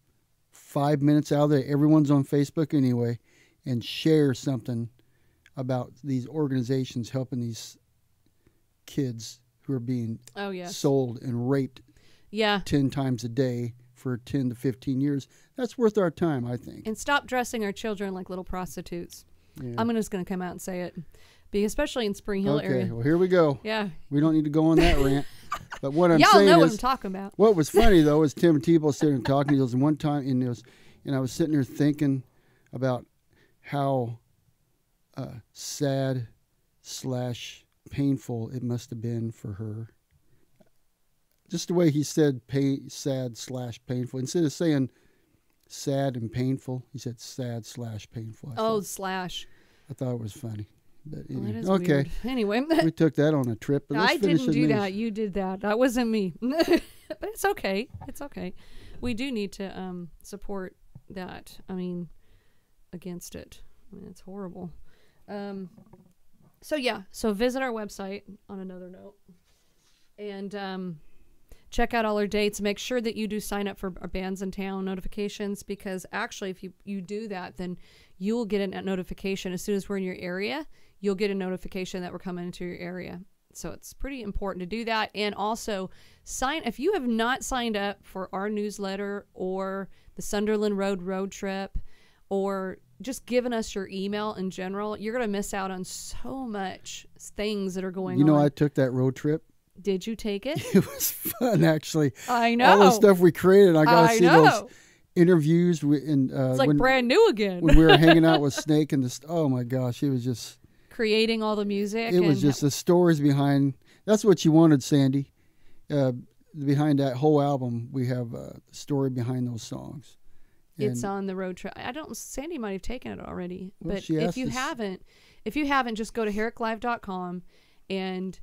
five minutes out of there, everyone's on Facebook anyway, and share something about these organizations helping these kids who are being Oh, yes. sold and raped Yeah. ten times a day for ten to fifteen years, that's worth our time, I think. And stop dressing our children like little prostitutes. Yeah. I'm just going to come out and say it. Be especially in Spring Hill Okay, area. well, here we go. Yeah. We don't need to go on that rant. But what I'm Y'all saying know is, what I'm talking about. what was funny though is Tim Tebow sitting and talking. He was one time, and it was, and I was sitting there thinking about how uh, sad slash painful it must have been for her. Just the way he said pain, sad slash painful. Instead of saying sad and painful, he said sad slash painful. I Oh, thought, slash. I thought it was funny. But Well, anyway, that is okay. weird. Anyway. We took that on a trip. But let's I finish didn't the do news. that. You did that. That wasn't me. But it's okay. It's okay. We do need to um, support that. I mean, against it. I mean, it's horrible. Um, so, yeah. So, visit our website on another note. And um, check out all our dates. Make sure that you do sign up for our Bands in Town notifications, because actually, if you, you do that, then you'll get a notification as soon as we're in your area. You'll get a notification that we're coming into your area. So it's pretty important to do that. And also, sign if you have not signed up for our newsletter or the Sunderland Road road trip, or just given us your email in general, you're going to miss out on so much things that are going You know, on. I took that road trip. Did you take it? It was fun, actually. I know. All the stuff we created. I got to I see know. those interviews. We, and, uh, It's like when, brand new again. when we were hanging out with Snake and this. Oh, my gosh. It was just. Creating all the music. It was and just the stories behind. That's what you wanted, Sandy. Uh, behind that whole album, we have a story behind those songs. It's And- on the road trip. I don't. Sandy might have taken it already, Well, but she if asked you us- haven't, if you haven't, just go to herrick live dot com and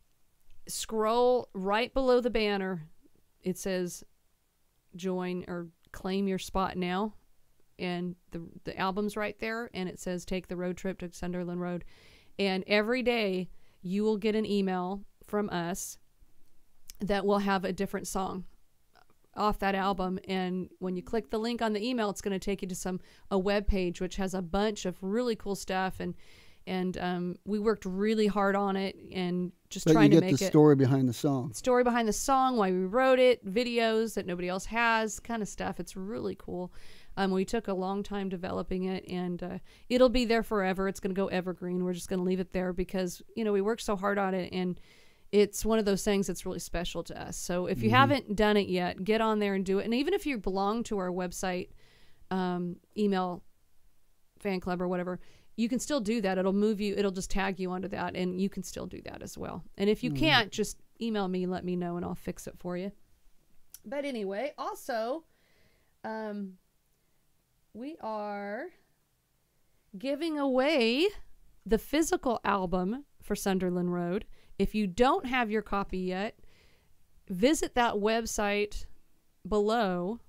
scroll right below the banner. It says join or claim your spot now, and the the album's right there, and it says take the road trip to Sunderland Road. And every day you will get an email from us that will have a different song off that album, and when you click the link on the email, it's going to take you to some a web page which has a bunch of really cool stuff, and and um, we worked really hard on it and just But you trying to get make the it story behind the song. story behind the song, why we wrote it, videos that nobody else has, kind of stuff. It's really cool. Um, we took a long time developing it, and uh, it'll be there forever. It's going to go evergreen. We're just going to leave it there because, you know, we worked so hard on it, and it's one of those things that's really special to us. So if you Mm-hmm. haven't done it yet, get on there and do it. And even if you belong to our website, um, email, fan club or whatever, you can still do that. It'll move you. It'll just tag you onto that, and you can still do that as well. And if you Mm-hmm. can't, just email me and let me know, and I'll fix it for you. But anyway, also, um, we are giving away the physical album for Sunderland Road. If you don't have your copy yet, visit that website below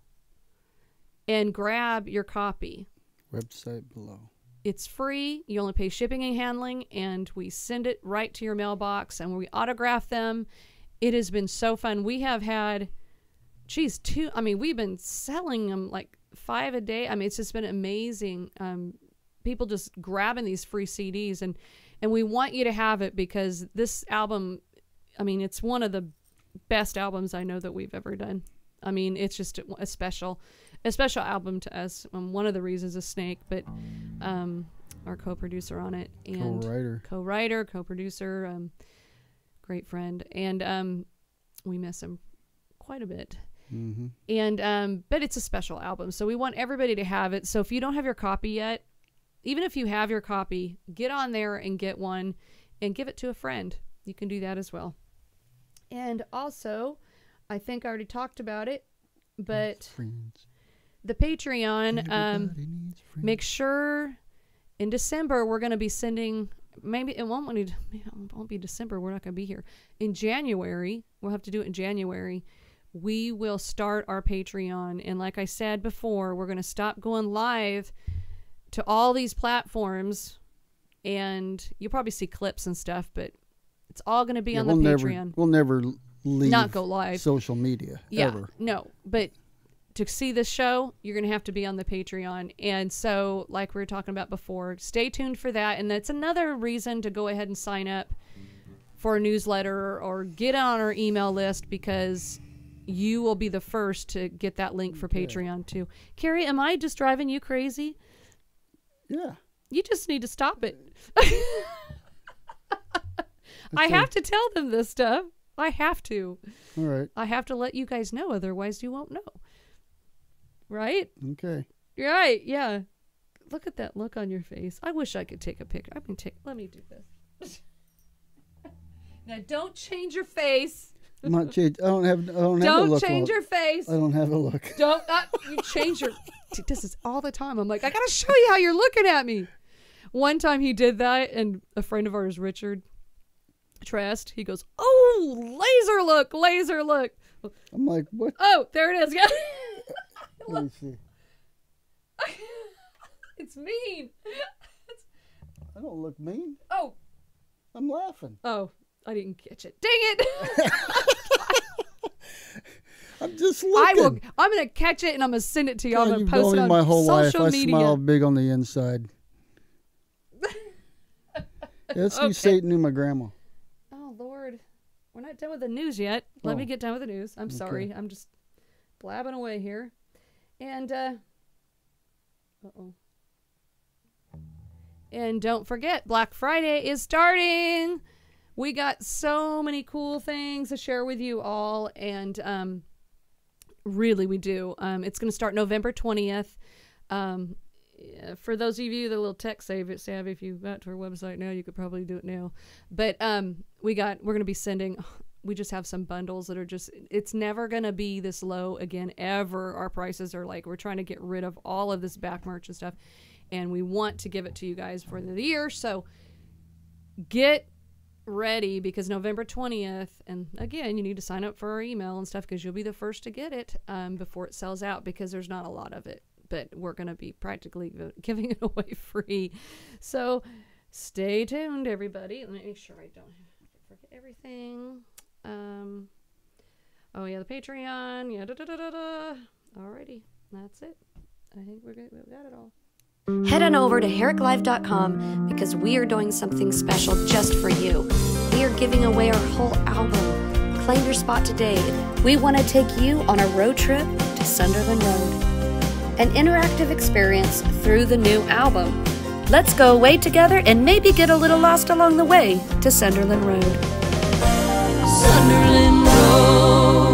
and grab your copy. Website below. It's free. You only pay shipping and handling, and we send it right to your mailbox, and we autograph them. It has been so fun. We have had, geez, two, I mean, we've been selling them like five a day. I mean, it's just been amazing. Um, people just grabbing these free C Ds, and, and we want you to have it because this album, I mean, it's one of the best albums I know that we've ever done. I mean, it's just a, a special, a special album to us. Um, one of the reasons is Snake, but um, our co-producer on it and Co-writer. co-writer, co-producer, um, great friend, and um, we miss him quite a bit. Mm-hmm. And um, but it's a special album, so we want everybody to have it. So if you don't have your copy yet, even if you have your copy, get on there and get one, and give it to a friend. You can do that as well. And also, I think I already talked about it, but Friends. the Patreon, um, Everybody needs friends. make sure in December we're going to be sending, maybe it won't, it won't be December, we're not going to be here. In January, we'll have to do it in January, we will start our Patreon. And like I said before, we're going to stop going live to all these platforms, and you'll probably see clips and stuff, but it's all going to be Yeah, on we'll the never, Patreon. We'll never leave Not go live. social media, Yeah, ever. no, but to see this show, you're going to have to be on the Patreon. And so, like we were talking about before, stay tuned for that. And that's another reason to go ahead and sign up for a newsletter or get on our email list, because you will be the first to get that link for Patreon too. Carrie, am I just driving you crazy? Yeah. You just need to stop it. I That's have to tell them this stuff. I have to. All right. I have to let you guys know, otherwise you won't know. Right? Okay. You're right, yeah. Look at that look on your face. I wish I could take a picture. I mean, take. Let me do this. Now, don't change your face. I'm not change. I don't have. I don't, have a Don't look. change on- your face. I don't have a look. Don't. Uh, you change your. See, this is all the time. I'm like, I gotta show you how you're looking at me. One time he did that, and a friend of ours, Richard Trest, he goes, "Oh, laser look, laser look." I'm like, what? Oh, there it is. Yeah. Let me see. It's mean. I don't look mean. Oh, I'm laughing. oh, I didn't catch it. Dang it. I'm just looking. I will. I'm gonna catch it and I'm gonna send it to you. I'm God, gonna you've post known it me on my whole life. social I media. smile big on the inside. That's Okay. you Satan knew my grandma. Oh Lord, we're not done with the news yet. Let Oh. me get done with the news. I'm sorry. I'm just blabbing away here. And uh, uh oh. And don't forget, Black Friday is starting. We got so many cool things to share with you all, and um, really we do. Um, it's going to start November twentieth. Um, yeah, for those of you that are a little tech savvy, savvy, if you got to our website now, you could probably do it now. But um, we got we're going to be sending we just have some bundles that are just, it's never going to be this low again, ever. Our prices are like, we're trying to get rid of all of this back merch and stuff. And we want to give it to you guys for the year. So get ready, because November twentieth, and again, you need to sign up for our email and stuff, because you'll be the first to get it um, before it sells out, because there's not a lot of it. But we're going to be practically giving it away free. So stay tuned, everybody. Let me make sure I don't forget everything. Um, oh, yeah, the Patreon. Yeah, da da da da da. Alrighty, that's it. I think we're good. We've got it all. Head on over to Herrick Live dot com because we are doing something special just for you. We are giving away our whole album. Claim your spot today. We want to take you on a road trip to Sunderland Road. An interactive experience through the new album. Let's go away together and maybe get a little lost along the way to Sunderland Road. Sunderland Road.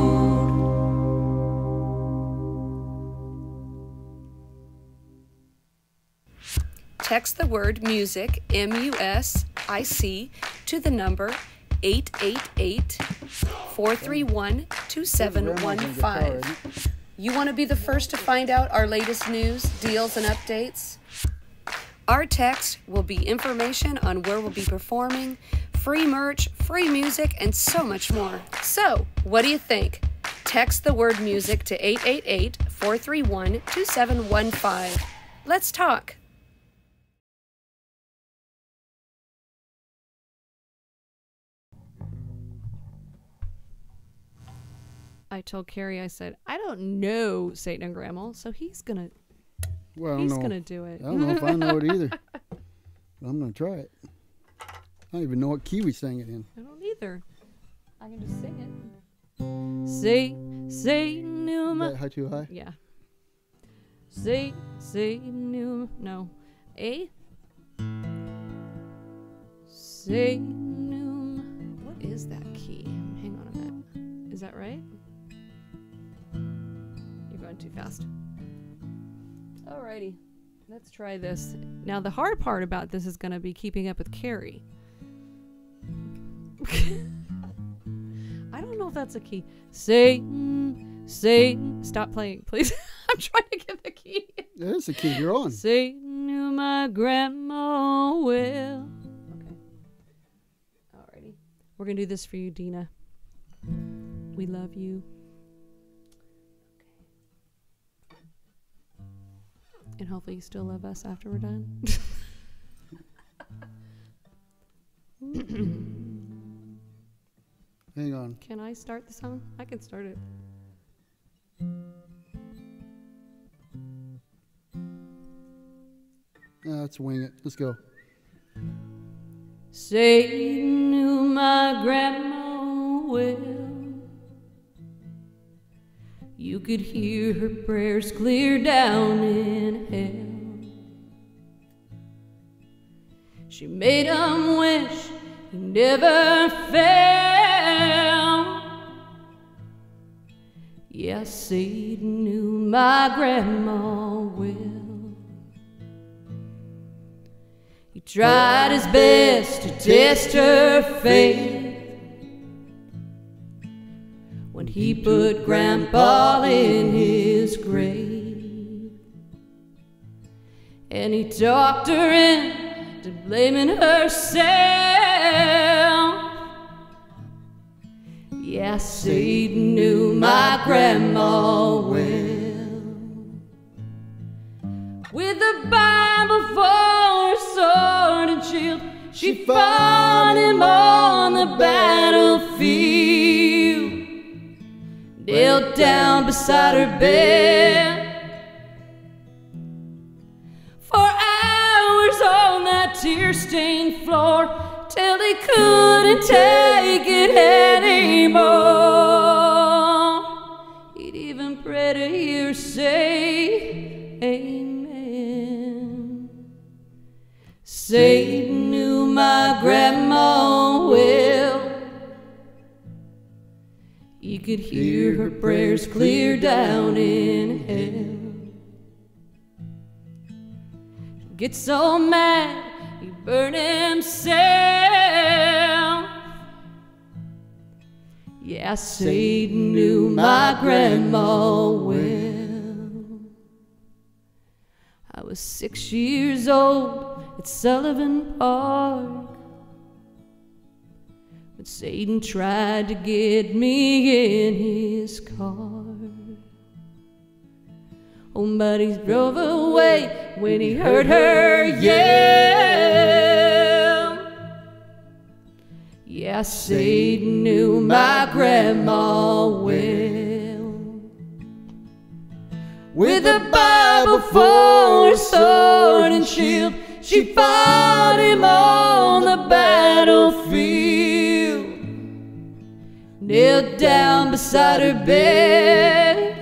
Text the word music, M U S I C, to the number eight eight eight, four three one, two seven one five. You want to be the first to find out our latest news, deals, and updates? Our text will be information on where we'll be performing, free merch, free music, and so much more. So, what do you think? Text the word music to eight eight eight, four three one, two seven one five. Let's talk. I told Carrie, I said, I don't know Satan and Grandma, so he's going to Well, I don't he's know. going to do it. I don't know if I know it either. But I'm going to try it. I don't even know what key we sang it in. I don't either. I can just sing it. Say, say, new. Is that high too high? Yeah. Say, say, new. No. A. Say, new. What is that key? Hang on a minute. Is that right? You're going too fast. Alrighty. Let's try this. Now, the hard part about this is going to be keeping up with Carrie. I don't know if that's a key. Satan, Satan. Stop playing, please. I'm trying to get the key. Yeah, it's a key. You're on. Satan knew my grandma well. Okay. Alrighty. We're going to do this for you, Dina. We love you. Okay. And hopefully you still love us after we're done. Hang on. Can I start the song? I can start it. Uh, let's wing it. Let's go. Satan knew my grandma well. You could hear her prayers clear down in hell. She made 'em wish he never fell. Yeah, Satan knew my grandma well. He tried his best to test her faith when he put Grandpa in his grave. And he talked her into blaming herself. Yeah, Satan knew my grandma well. With the Bible for her sword and shield, she fought him on the battlefield. Knelt down beside her bed for hours on that tear-stained floor, till he couldn't take it anymore. He'd even pray to hear her say amen. Satan knew my grandma well. You could hear her prayers clear down in hell. He'd get so mad he'd burn himself. Yeah, Satan knew my grandma well. I was six years old at Sullivan Park, but Satan tried to get me in his car. Oh, but he drove away when he heard her yell. Yeah, Satan knew my grandma well. With a Bible for a sword and shield, she fought him on the battlefield. Knelt down beside her bed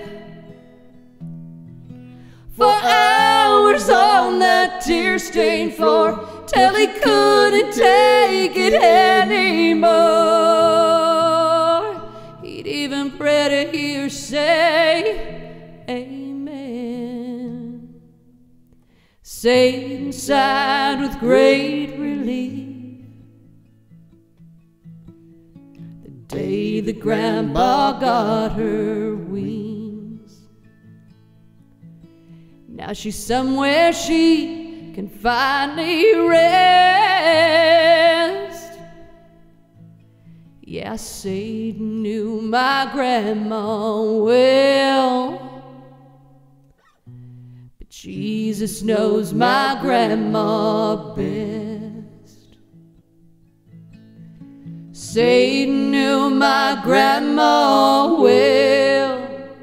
for hours on that tear-stained floor, till he couldn't take it anymore. He'd even pray to hear her say, Amen. Satan sighed with great relief the day the grandpa got her wings. Now she's somewhere she can finally rest. Yeah, Satan knew my grandma well, but Jesus knows my grandma best. Satan knew my grandma well,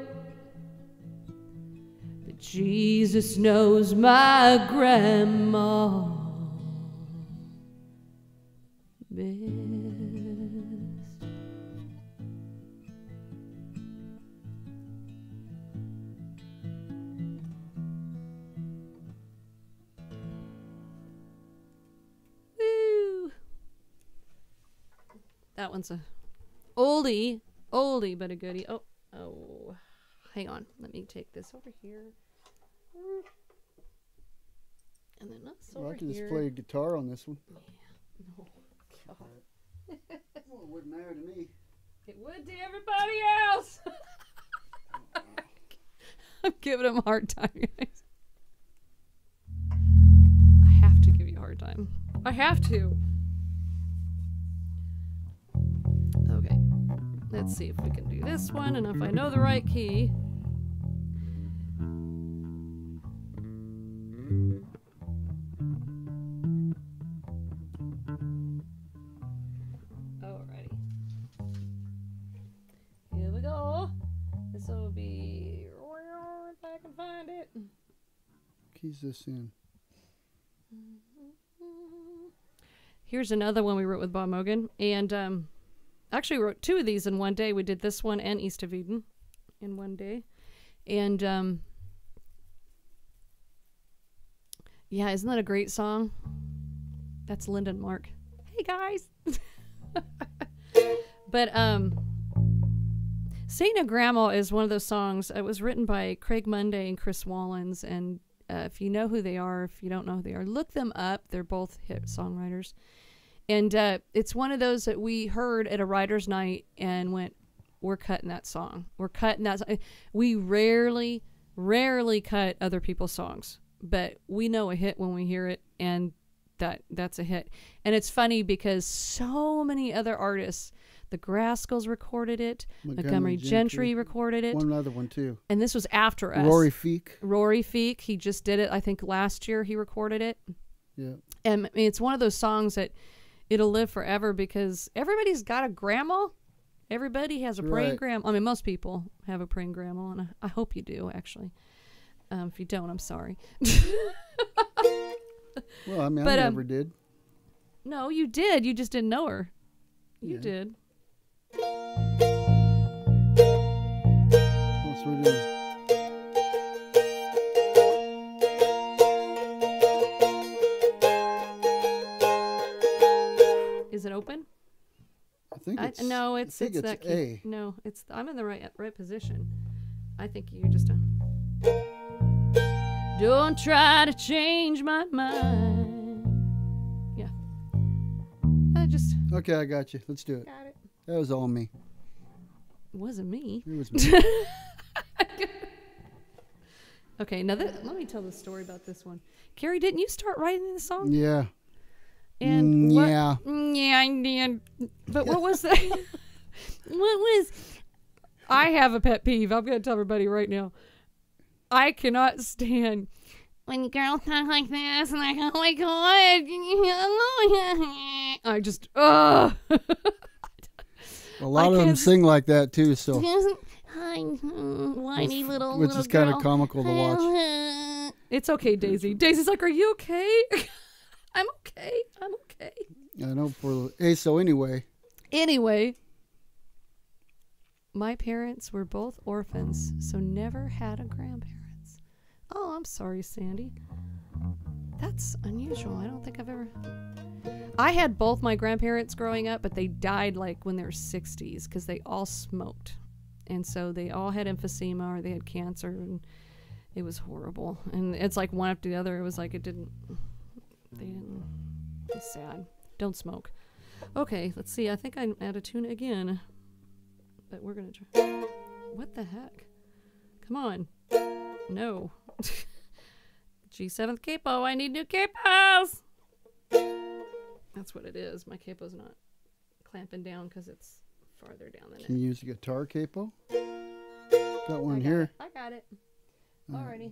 Jesus knows my grandma best. Woo! That one's a oldie, oldie but a goodie. Oh, oh, hang on. Let me take this over here. And then that's well, over I can here. just play guitar on this one. Yeah. No. God. Well, it wouldn't matter to me. It would to everybody else. I'm giving him a hard time, guys. I have to give you a hard time. I have to. Okay. Let's see if we can do this one, and if I know the right key. Alrighty. Here we go. This will be, if I can find it. Keys this in. Here's another one we wrote with Bob Mogan, and um, actually wrote two of these in one day. We did this one and East of Eden in one day, and um, yeah, isn't that a great song? That's Lyndon Mark. Hey guys. But um, Saint and Grandma is one of those songs. It was written by Craig Monday and Chris Wallens, and uh, if you know who they are, if you don't know who they are, look them up. They're both hit songwriters. And uh, it's one of those that we heard at a writer's night and went, we're cutting that song. We're cutting that song. We rarely, rarely cut other people's songs, but we know a hit when we hear it, and that that's a hit. And it's funny because so many other artists, the Grascals recorded it, Montgomery, Montgomery Gentry, Gentry recorded it. One other one too. And this was after us. Rory Feek. Rory Feek. He just did it, I think last year he recorded it. Yeah. And I mean, it's one of those songs that it'll live forever because everybody's got a grandma. Everybody has a praying Right. grandma. I mean, most people have a praying grandma, and I, I hope you do, actually. Um, if you don't, I'm sorry. Well, I mean, But, I um, never did. No, you did. You just didn't know her. You Yeah. did. What's we doing? Is it open? I think I, it's no, it's I think it's that it's key. A. No, it's I'm in the right right position. I think you just. Uh, Don't try to change my mind. Yeah. I just Okay, I got you. Let's do it. got it. That was all me. wasn't me. It was me. Okay, now that, let me tell the story about this one. Carrie, didn't you start writing the song? Yeah. And Mm, what, yeah. Mm, yeah, I did. But what was that? What was? I have a pet peeve. I'm going to tell everybody right now. I cannot stand when girls talk like this, and I go, oh my god, I just, ugh. A lot I of them can't- sing like that too, so Hi, whiny little which little is kind girl. of comical to watch. It's okay, Daisy. Daisy's like, are you okay? I'm okay. I'm okay. I know. For hey, so anyway, Anyway, my parents were both orphans, so never had a grandparents. Oh, I'm sorry, Sandy. That's unusual. I don't think I've ever... I had both my grandparents growing up, but they died like when they were sixties because they all smoked. And so they all had emphysema or they had cancer, and it was horrible. And it's like one after the other. It was like it didn't... They didn't... It's sad. Don't smoke. Okay, let's see. I think I'm out of tune again. But we're going to try. What the heck? Come on. No. G seventh capo. I need new capos. That's what it is. My capo's not clamping down because it's farther down the neck. can you use a guitar capo? Got one I got here. it. I got it. Alrighty.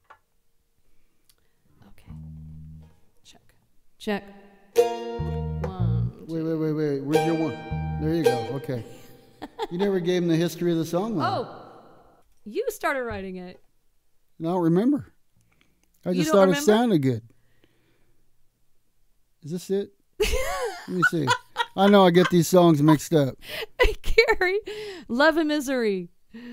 Okay. Check. Check. One. Wait, wait, wait, wait. Where's your one? There you go. Okay. You never gave him the history of the song, though. Oh, you started writing it. I don't remember. I You just don't thought remember? it sounded good. Is this it? Let me see. I know I get these songs mixed up. Carrie, Love and Misery.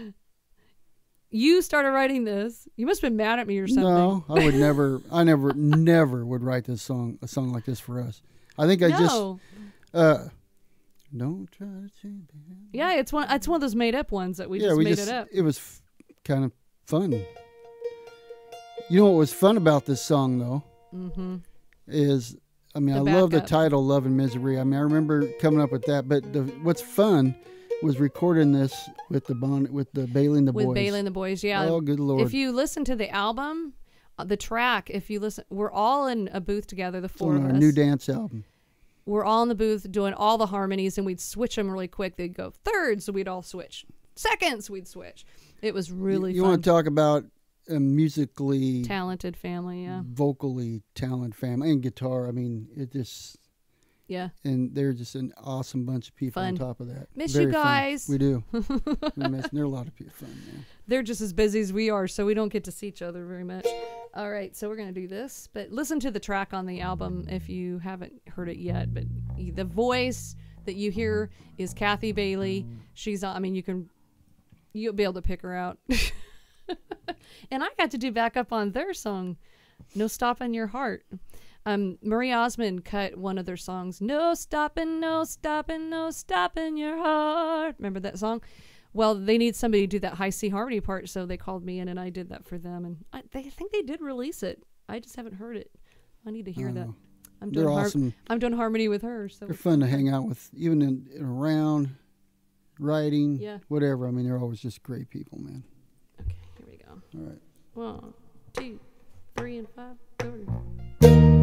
You started writing this. You must have been mad at me or something. No, I would never. I never, never would write this song, a song like this for us. I think I no. just. Uh, don't try to change me. Yeah, it's one. It's one of those made up ones that we yeah, just we made just. it up. It was f- kind of fun. You know what was fun about this song, though, Mm-hmm. is I mean, The I love the backup. title, Love and Misery. I mean, I remember coming up with that. But the, what's fun was recording this with the bon- with the Bailey and the With Boys. Bailey and the Boys, yeah. Oh, good Lord. If you listen to the album, uh, the track, if you listen, we're all in a booth together, the It's four on of our us. new dance album. We're all in the booth doing all the harmonies, and we'd switch them really quick. They'd go thirds, so we'd all switch. Seconds, we'd switch. It was really You, you fun. want to talk about a musically, Talented family, yeah. vocally talented family, and guitar. I mean, it just, Yeah. and they're just an awesome bunch of people Fun. on top of that. Miss Very you fun. guys. We do. we miss, they're a lot of people fun, man. They're just as busy as we are, so we don't get to see each other very much. All right, so we're going to do this. But listen to the track on the album if you haven't heard it yet. But the voice that you hear is Kathy Bailey. She's, I mean, you can, you'll be able to pick her out. And I got to do backup on their song, No Stoppin' Your Heart. Um, Marie Osmond cut one of their songs, No Stoppin', No Stoppin', No Stoppin' Your Heart. Remember that song? Well, they need somebody to do that high C harmony part, so they called me in and I did that for them. And I, they I think they did release it. I just haven't heard it. I need to hear I that. know. I'm They're doing har- awesome. I'm doing harmony with her. So They're fun to hang out with, even in, in around, writing, Yeah. whatever. I mean, they're always just great people, man. okay, here we go. All right. One, two, three, and five. Go.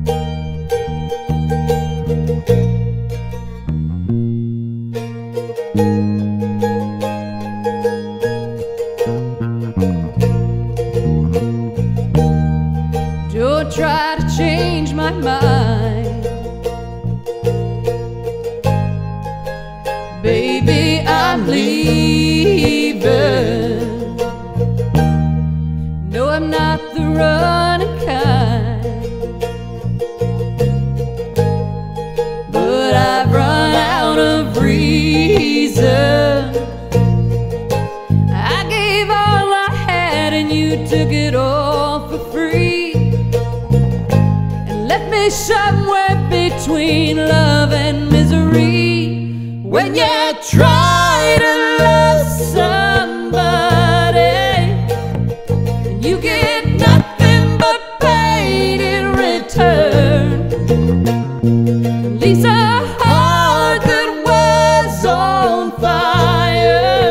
Don't try to change my mind, baby, I'm leaving. No, I'm not the running kind, but I've run out of reason. I gave all I had and you took it all for free, and left me somewhere between love and misery. When you try to love somebody and you get nothing but pain in return, at least a heart that was on fire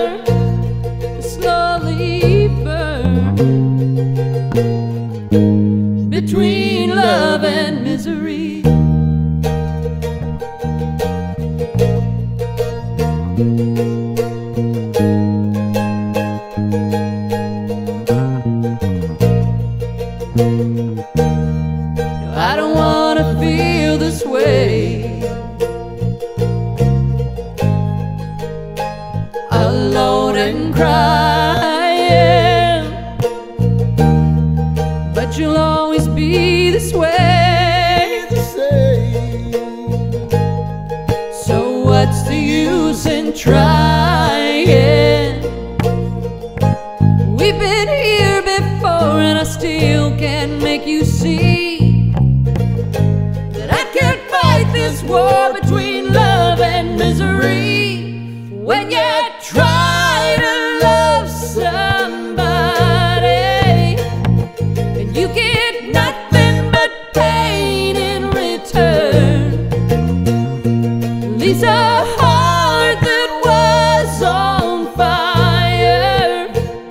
trying. We've been here before, and I still can't make you see that I can't fight this war between love and misery. When you try to love somebody and you get nothing but pain in return, leaves a heart that was on fire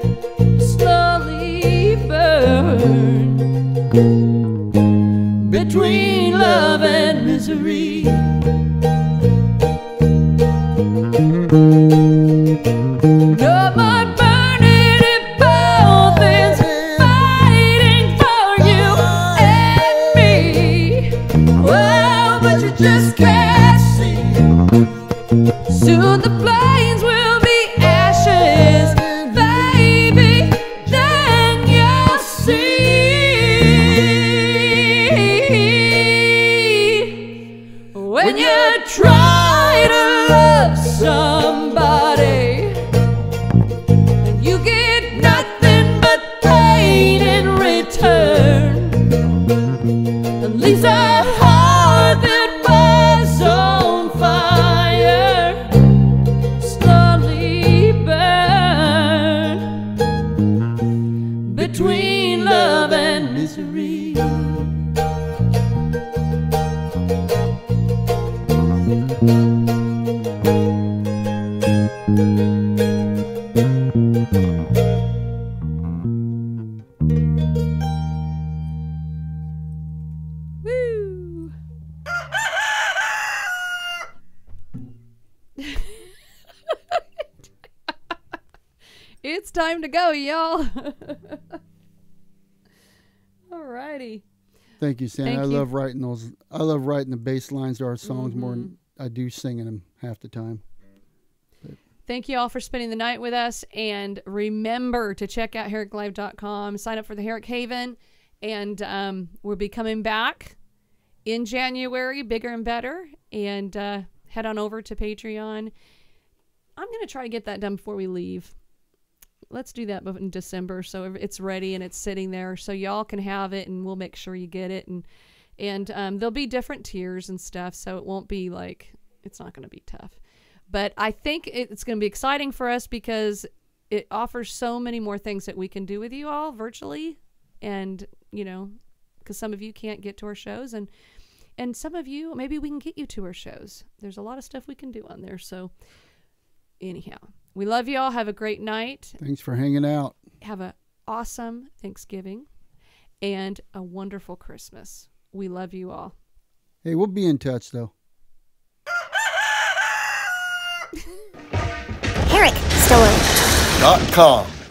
slowly burn between love and misery. No more burning in both ends, fighting for you and me. Well, but you just can't see. Soon the flames will be ashes, baby, then you'll see. When you try to love somebody and you get nothing but pain in return, and leaves a heart that was on fire slowly burn between love and misery. Woo! It's time to go, y'all. Alrighty. Thank you, Sandy. Thank I you. love writing those. I love writing the bass lines to our songs Mm-hmm. more than I do singing them half the time. Thank you all for spending the night with us. And remember to check out herrick live dot com, sign up for the Herrick Haven, and um, we'll be coming back in January, bigger and better. And uh, head on over to Patreon. I'm going to try to get that done before we leave. Let's do that in December so it's ready and it's sitting there so y'all can have it, and we'll make sure you get it. And and um, there'll be different tiers and stuff, so it won't be like, it's not going to be tough. But I think it's going to be exciting for us because it offers so many more things that we can do with you all virtually. And, you know, because some of you can't get to our shows, and and some of you, maybe we can get you to our shows. There's a lot of stuff we can do on there. So anyhow, we love you all. Have a great night. Thanks for hanging out. Have an awesome Thanksgiving and a wonderful Christmas. We love you all. Hey, we'll be in touch, though. Herrick Store. Dot com.